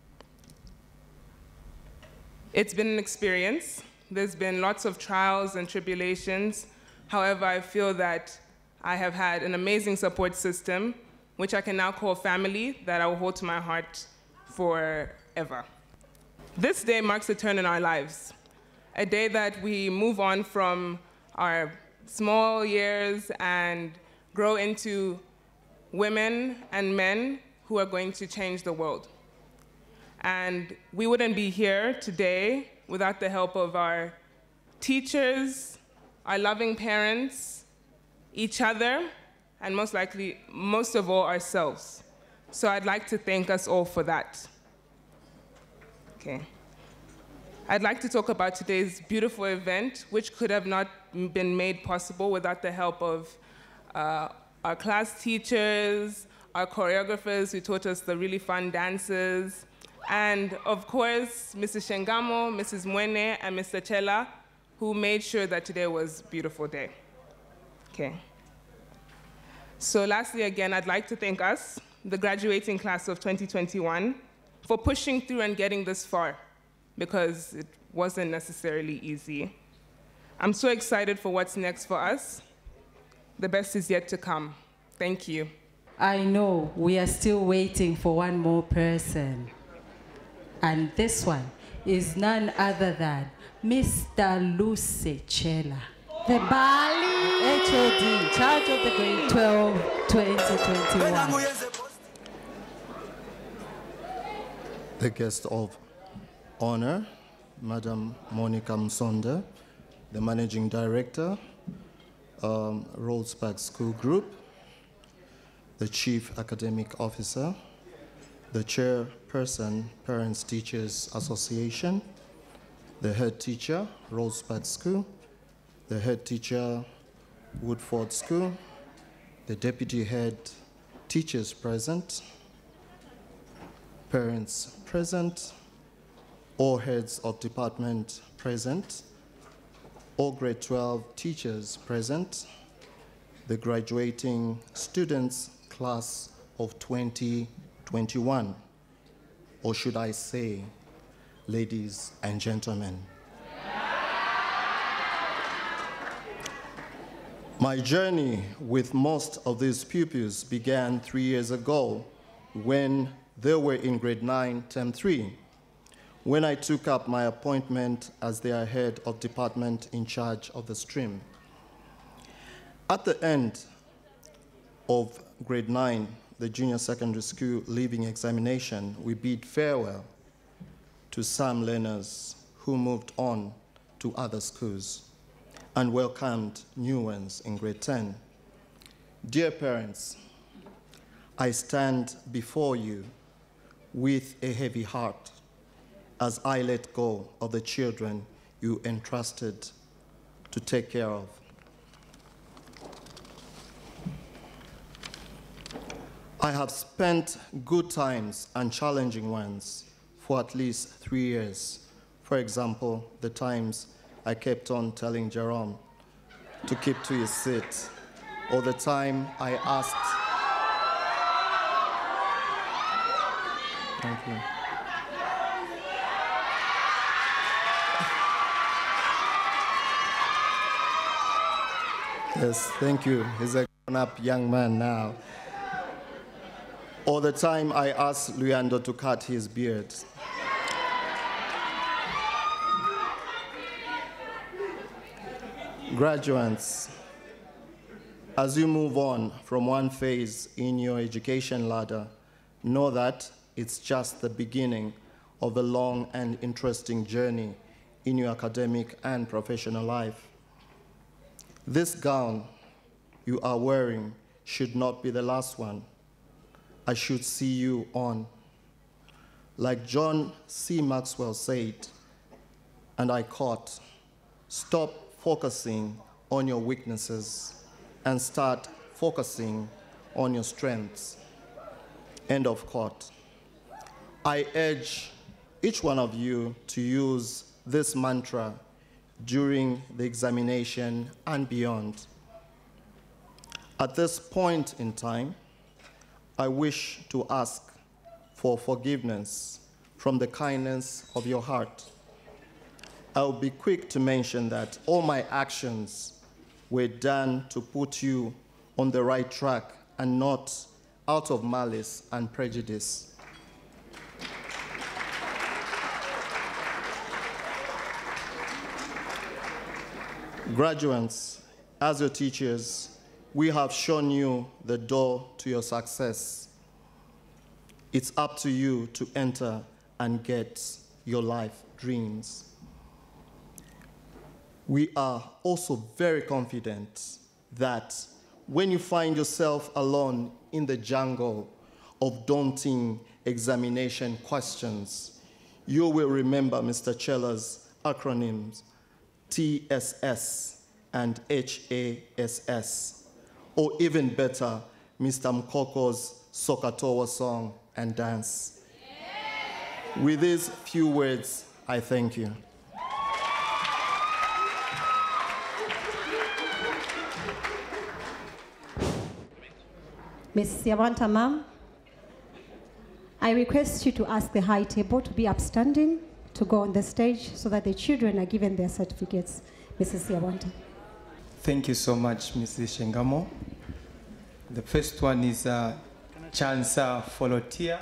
It's been an experience. There's been lots of trials and tribulations. However, I feel that I have had an amazing support system, which I can now call family, that I will hold to my heart forever. This day marks a turn in our lives, a day that we move on from our small years and grow into women and men who are going to change the world. And we wouldn't be here today without the help of our teachers, our loving parents, each other, and most likely, most of all, ourselves. So I'd like to thank us all for that. Okay. I'd like to talk about today's beautiful event, which could have not been made possible without the help of uh, our class teachers, our choreographers who taught us the really fun dances, and of course, Missus Shengamo, Missus Mwene, and Mister Chela, who made sure that today was a beautiful day. Okay. So lastly, again, I'd like to thank us, the graduating class of twenty twenty-one, for pushing through and getting this far, because it wasn't necessarily easy. I'm so excited for what's next for us. The best is yet to come. Thank you. I know we are still waiting for one more person. And this one is none other than Mister Luce Chela, the Bali H O D, in charge of the grade twelve twenty twenty-one. The guest of honor, Madam Monica Musonda, the Managing Director, um, Rhodes Park School Group, the Chief Academic Officer, the Chairperson, Parents Teachers Association, the Head Teacher, Rhodes Park School, the Head Teacher, Woodford School, the Deputy Head Teachers present, parents present, all heads of department present, all grade twelve teachers present, the graduating students class of twenty twenty-one, or should I say, ladies and gentlemen. My journey with most of these pupils began three years ago when they were in grade nine, term three, when I took up my appointment as their head of department in charge of the stream. At the end of grade nine, the junior secondary school leaving examination, we bid farewell to some learners who moved on to other schools and welcomed new ones in grade ten. Dear parents, I stand before you with a heavy heart as I let go of the children you entrusted to take care of. I have spent good times and challenging ones for at least three years. For example, the times I kept on telling Jerome to keep to his seat, or the time I asked. Thank you. Yes, thank you. He's a grown-up young man now. Or the time I asked Luyando to cut his beard. Graduates, as you move on from one phase in your education ladder, know that it's just the beginning of a long and interesting journey in your academic and professional life. This gown you are wearing should not be the last one. I should see you on. Like John C. Maxwell said, and I quote, "Stop focusing on your weaknesses and start focusing on your strengths." End of quote. I urge each one of you to use this mantra during the examination and beyond. At this point in time, I wish to ask for forgiveness from the kindness of your heart. I'll be quick to mention that all my actions were done to put you on the right track and not out of malice and prejudice. Graduates, as your teachers, we have shown you the door to your success. It's up to you to enter and get your life dreams. We are also very confident that when you find yourself alone in the jungle of daunting examination questions, you will remember Mister Chella's acronyms, T S S and H A S S, or even better, Mister Mkoko's Sokatowa song and dance. Yeah. With these few words, I thank you. Miz Yavanta, ma'am, I request you to ask the high table to be upstanding, to go on the stage so that the children are given their certificates. Missus Yavanta. Thank you so much, Missus Shengamo. The first one is uh, Chansa Folotia.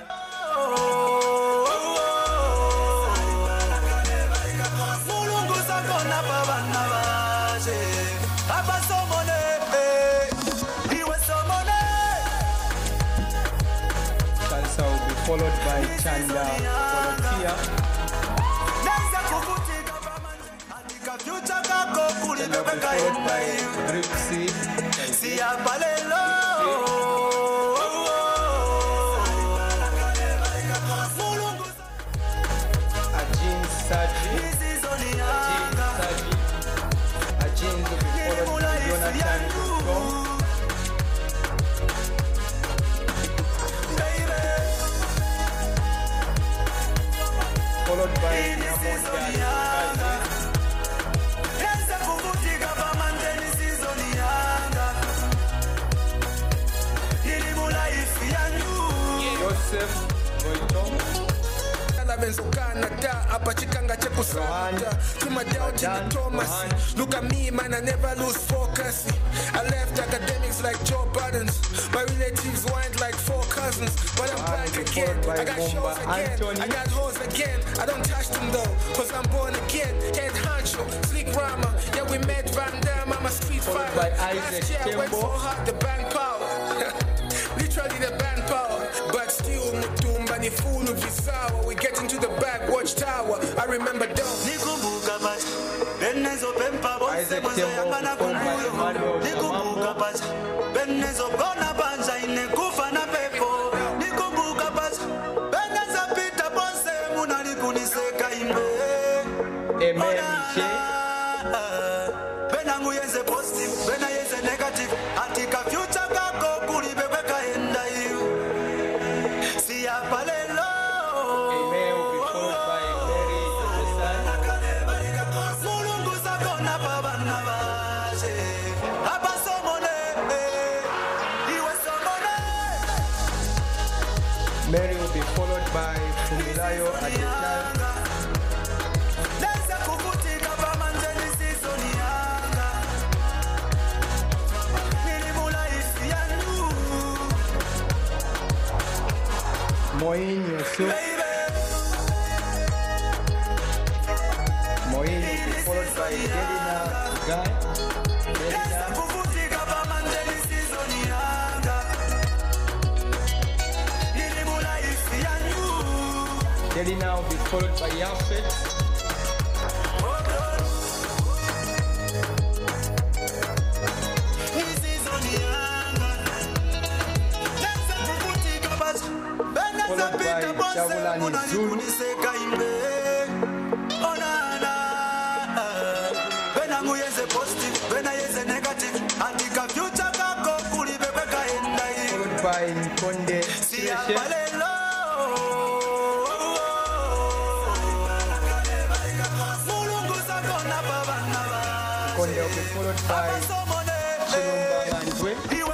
Chansa will be followed by Chanda Folotia. Then will be followed by Ripsi. Ajin Saji. Ajin Saji. Ajin will be followed by Jonathan Kuto. Followed by Nyamonda. Joseph Goito. Look at me, man, I never lose focus. I left academics like Joe Buttons. My relatives wind like four cousins. But I'm back again. I got shows again. I got hoes again. I don't touch them though, cause I'm born again. Head honcho, slick rama. Yeah, we met Van Damme, I'm a street fighter. Last year I went so hard, the band power. Literally the band power. But still, Mutumba ni fool of Visawa. We get into the back watchtower. I remember though. Isaac Tembo, Mary will be followed by Fumilayo Adetang. Moin Yusuf. Moin will be followed by Delina Guy. Kelly now will be followed by Yafet. Followed by Chavulani Zulu. Followed by Konde Situation. Konde will be followed by Chilumba Landwe.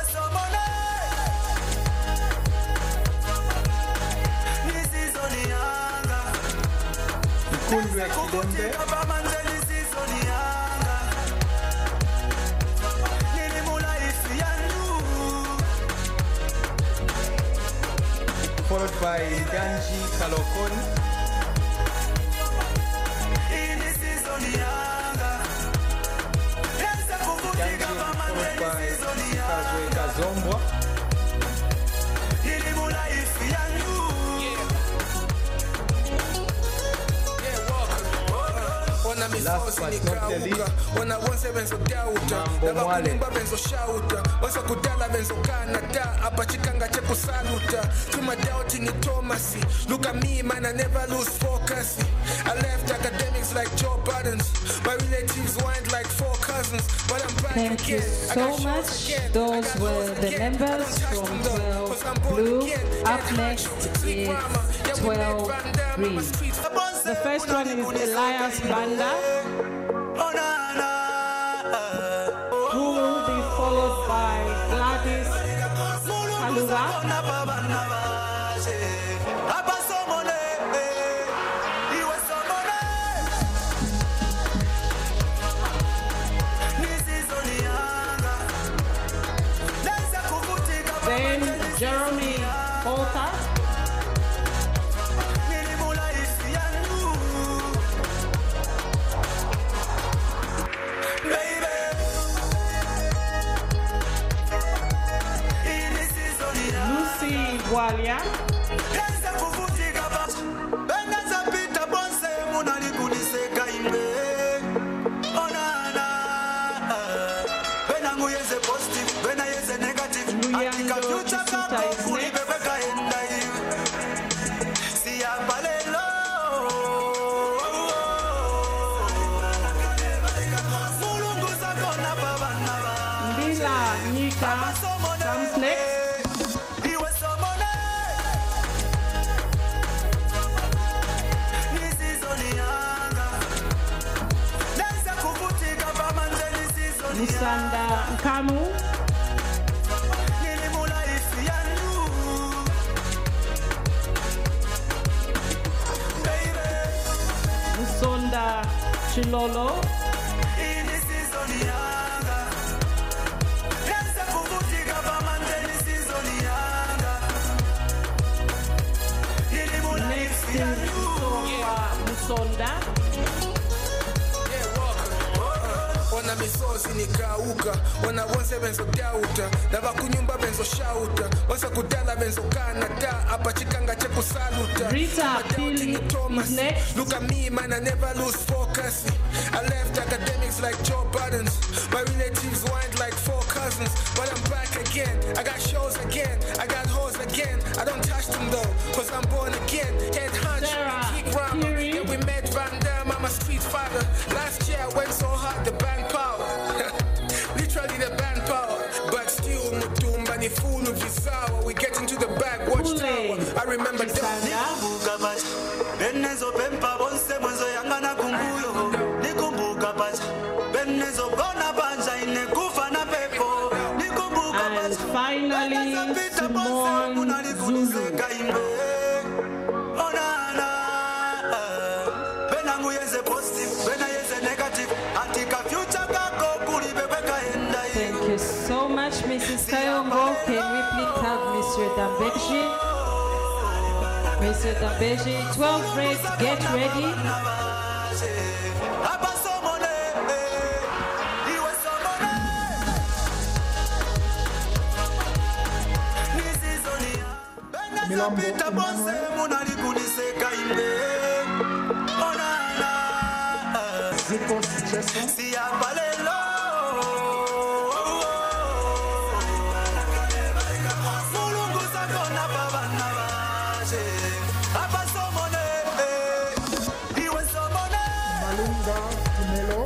Kundwe Kidembe. Followed by Ganji Kalokon. Ganji followed by Kazwe Kazombwa. Last but not the least, Mambo Mwale. Wasa kudala benzo kanada apa chikanga cheku saluta tuma doubt in Thomas. Look at me man, I never lose focus. I left academics like Joe Buttons. My relatives wind like four cousins, but I'm back Thank again. you so much. Those were the members from twelve Blue. Up next is twelve Green. The first one is Elias Banda, who will be followed by Gladys Kaluga. Then Jeremy Bolter. Lucy Walia. Mbila Nika comes next. Musanda Nkamu. Musonda Chilolo. Next is Musonda. Ona misozi nikauka, ona wonse benzo dauta, daba kunyumba benzo shauta, wasa kudala benzo kanada, apa chikanga cheku saluta. Rita Pili is next. Look at me man, I never lose focus. I left academics like Joe Buttons. My relatives wind like four cousins, but I'm back again. I got shows again, I got hoes again. I don't touch them though, cause I'm born again. Head hunch, kick rama. Yeah, we met Van Damme, I'm a street fighter. Last year I went so hard, the band power. Literally the band power. But still, Mutumba ni fool of his hour. We get into the back, watch tower. I remember that. And finally, Simone Zulu. Thank you so much, Missus Kayongo. Can we please have Mister Dambeji? Mister Dambeji, twelve grades, get ready. zapita bonse munali kuniseka imbe. Onana siyamba lelo. Mulungu sakona babana baje. Abasomone iwe somone. Malunga Kimelo.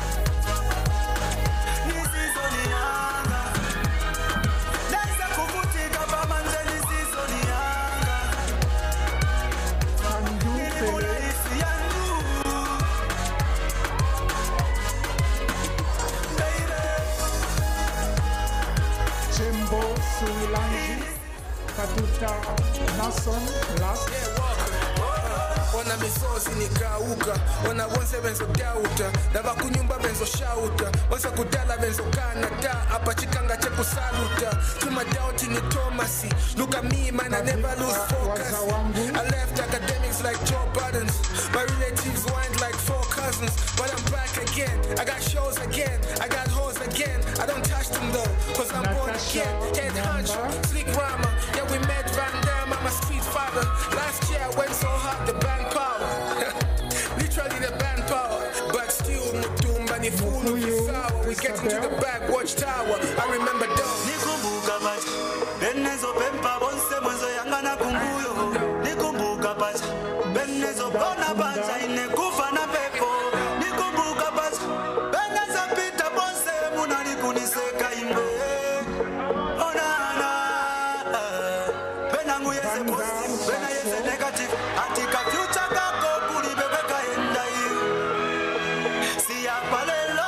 Katuta Nason last. Ona misozi nikauka, ona wonse benzo dauta, dava kunyumba benzo shauta, wonse kudala benzo kanata, apa chikanga cheku saluta, to my doubt in Thomasi, look at me man I never lose focus, I left academics like Joe Buttons, my relatives wind like four cousins, but I'm back again, I got shows again, I got hoes again, I don't touch them though, cause I'm born again, head hunch, slick rama, yeah we met Van Damme, I'm a street father, last year I went so hard the band power, literally the band power, but still Mutumba ni full of sour, we get into the back watchtower, I remember those. Nikumbuka bacha, benezo pempa bonse mwenzo yangana kumbuyo, nikumbuka bacha, benezo bona bacha inekufa na pepo, nikumbuka bacha, benezo pita bonse munali kuniseka imbe, onana, benangu yese positive, bena yese negative, atika future kako kuli bebeka enda hiyo, siya palelo,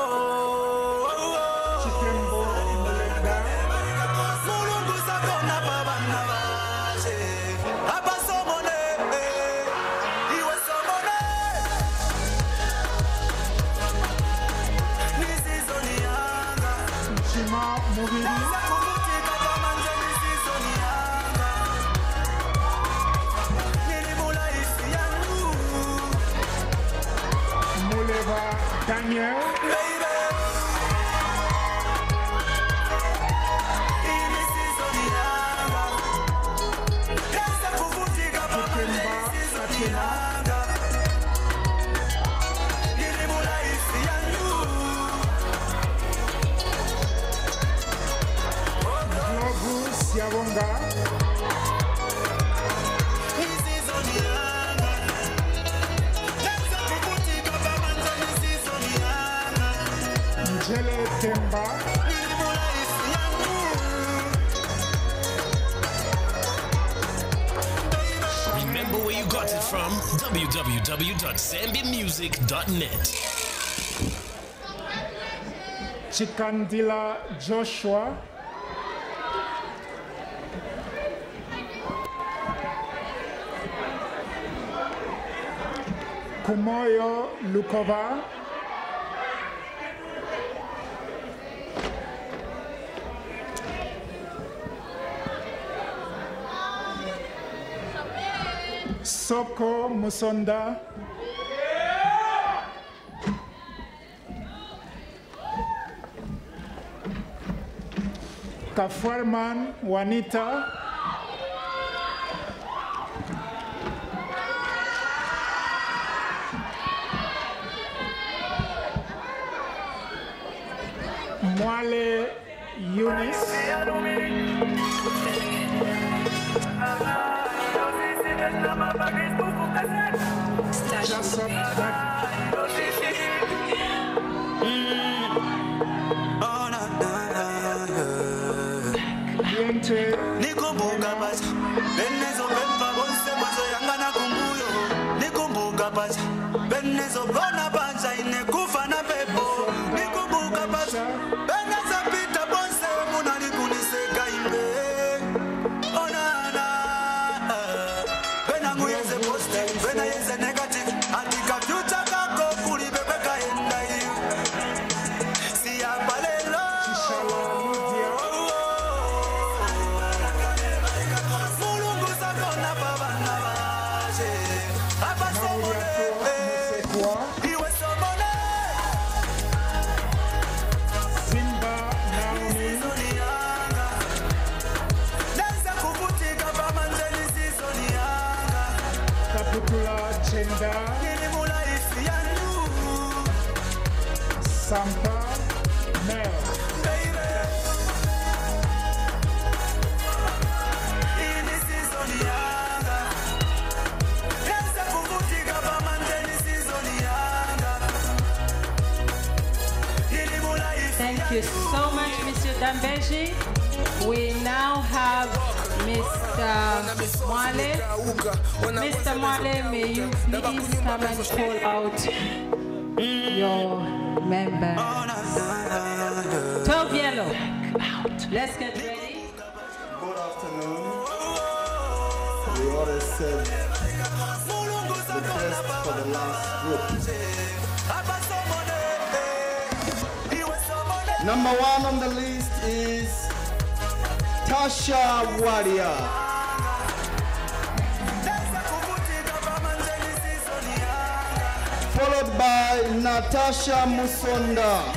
mulungu sakona babana baje, abasomone, iwe somone, nisizo niyanga, Chima Mubiri. nasa kukutika pamanje nisizo niyanga, nilimula isi yangu, Muleva Daniel. baby, nisizo niyanga, nasa kukutika pamanje nisizo niyanga, nilimula isi yangu. Globus Yabonga. Njele Temba. Remember where you got it from? w w w dot zambia music dot net. Chikandila Joshua. Kumoyo Lukova. Soko Musonda. Kafwarman Wanita. Mwale Eunice. Jasop Nikumbuka bacha, benezo pempa bonse mwenzo yangana kumbuyo, nikumbuka bacha, benezo bona bacha inekufa na pepo, nikumbuka bacha, benezo pita bonse munali kuniseka imbe, onana, benangu yeze positive, bena yeze negative, atika future kako kuli bebeka enda hiyo, siya palelo. Mulungu sakona babana baje, abasomone, iwe so Sampa Mel. Thank you so much, Mister Dambeji. We now have Mister Mwale. Mister Mwale, may you please come and call out your members. twelve yellow. Let's get ready. Good afternoon. We always said the best for the last group. Number one on the list is Tasha Warrior. Followed by Natasha Musonda.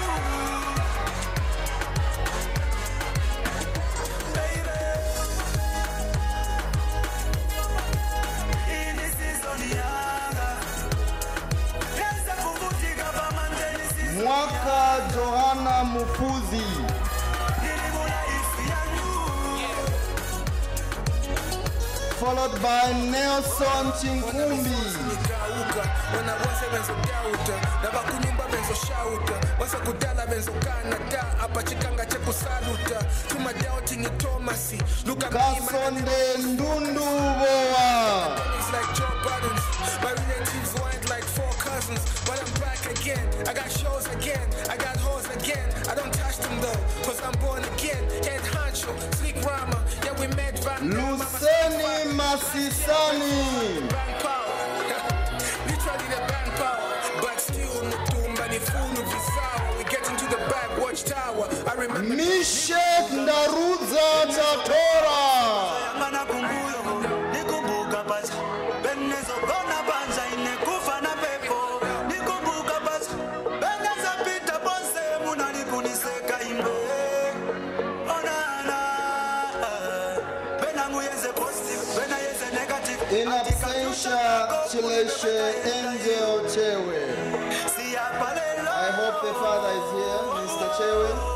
Mwaka Johanna Mufuzi. Followed by Nelson Chinkumbi. Kasonde Ndundu Boa. My relatives wind like four cousins, but I'm back again. I got shows again, I got hoes again. I don't touch them though, cause I'm born again. Head honcho, sleek rama, yeah we met Van Luceni Masisani. Bank power, literally the bank power. But still Mutumba ni funu visawa. We get into the back watchtower. I remember Mishek Ndaruza Tatora. In absentia, Chileshe Angel Chewe. I hope the father is here, Mister Chewe.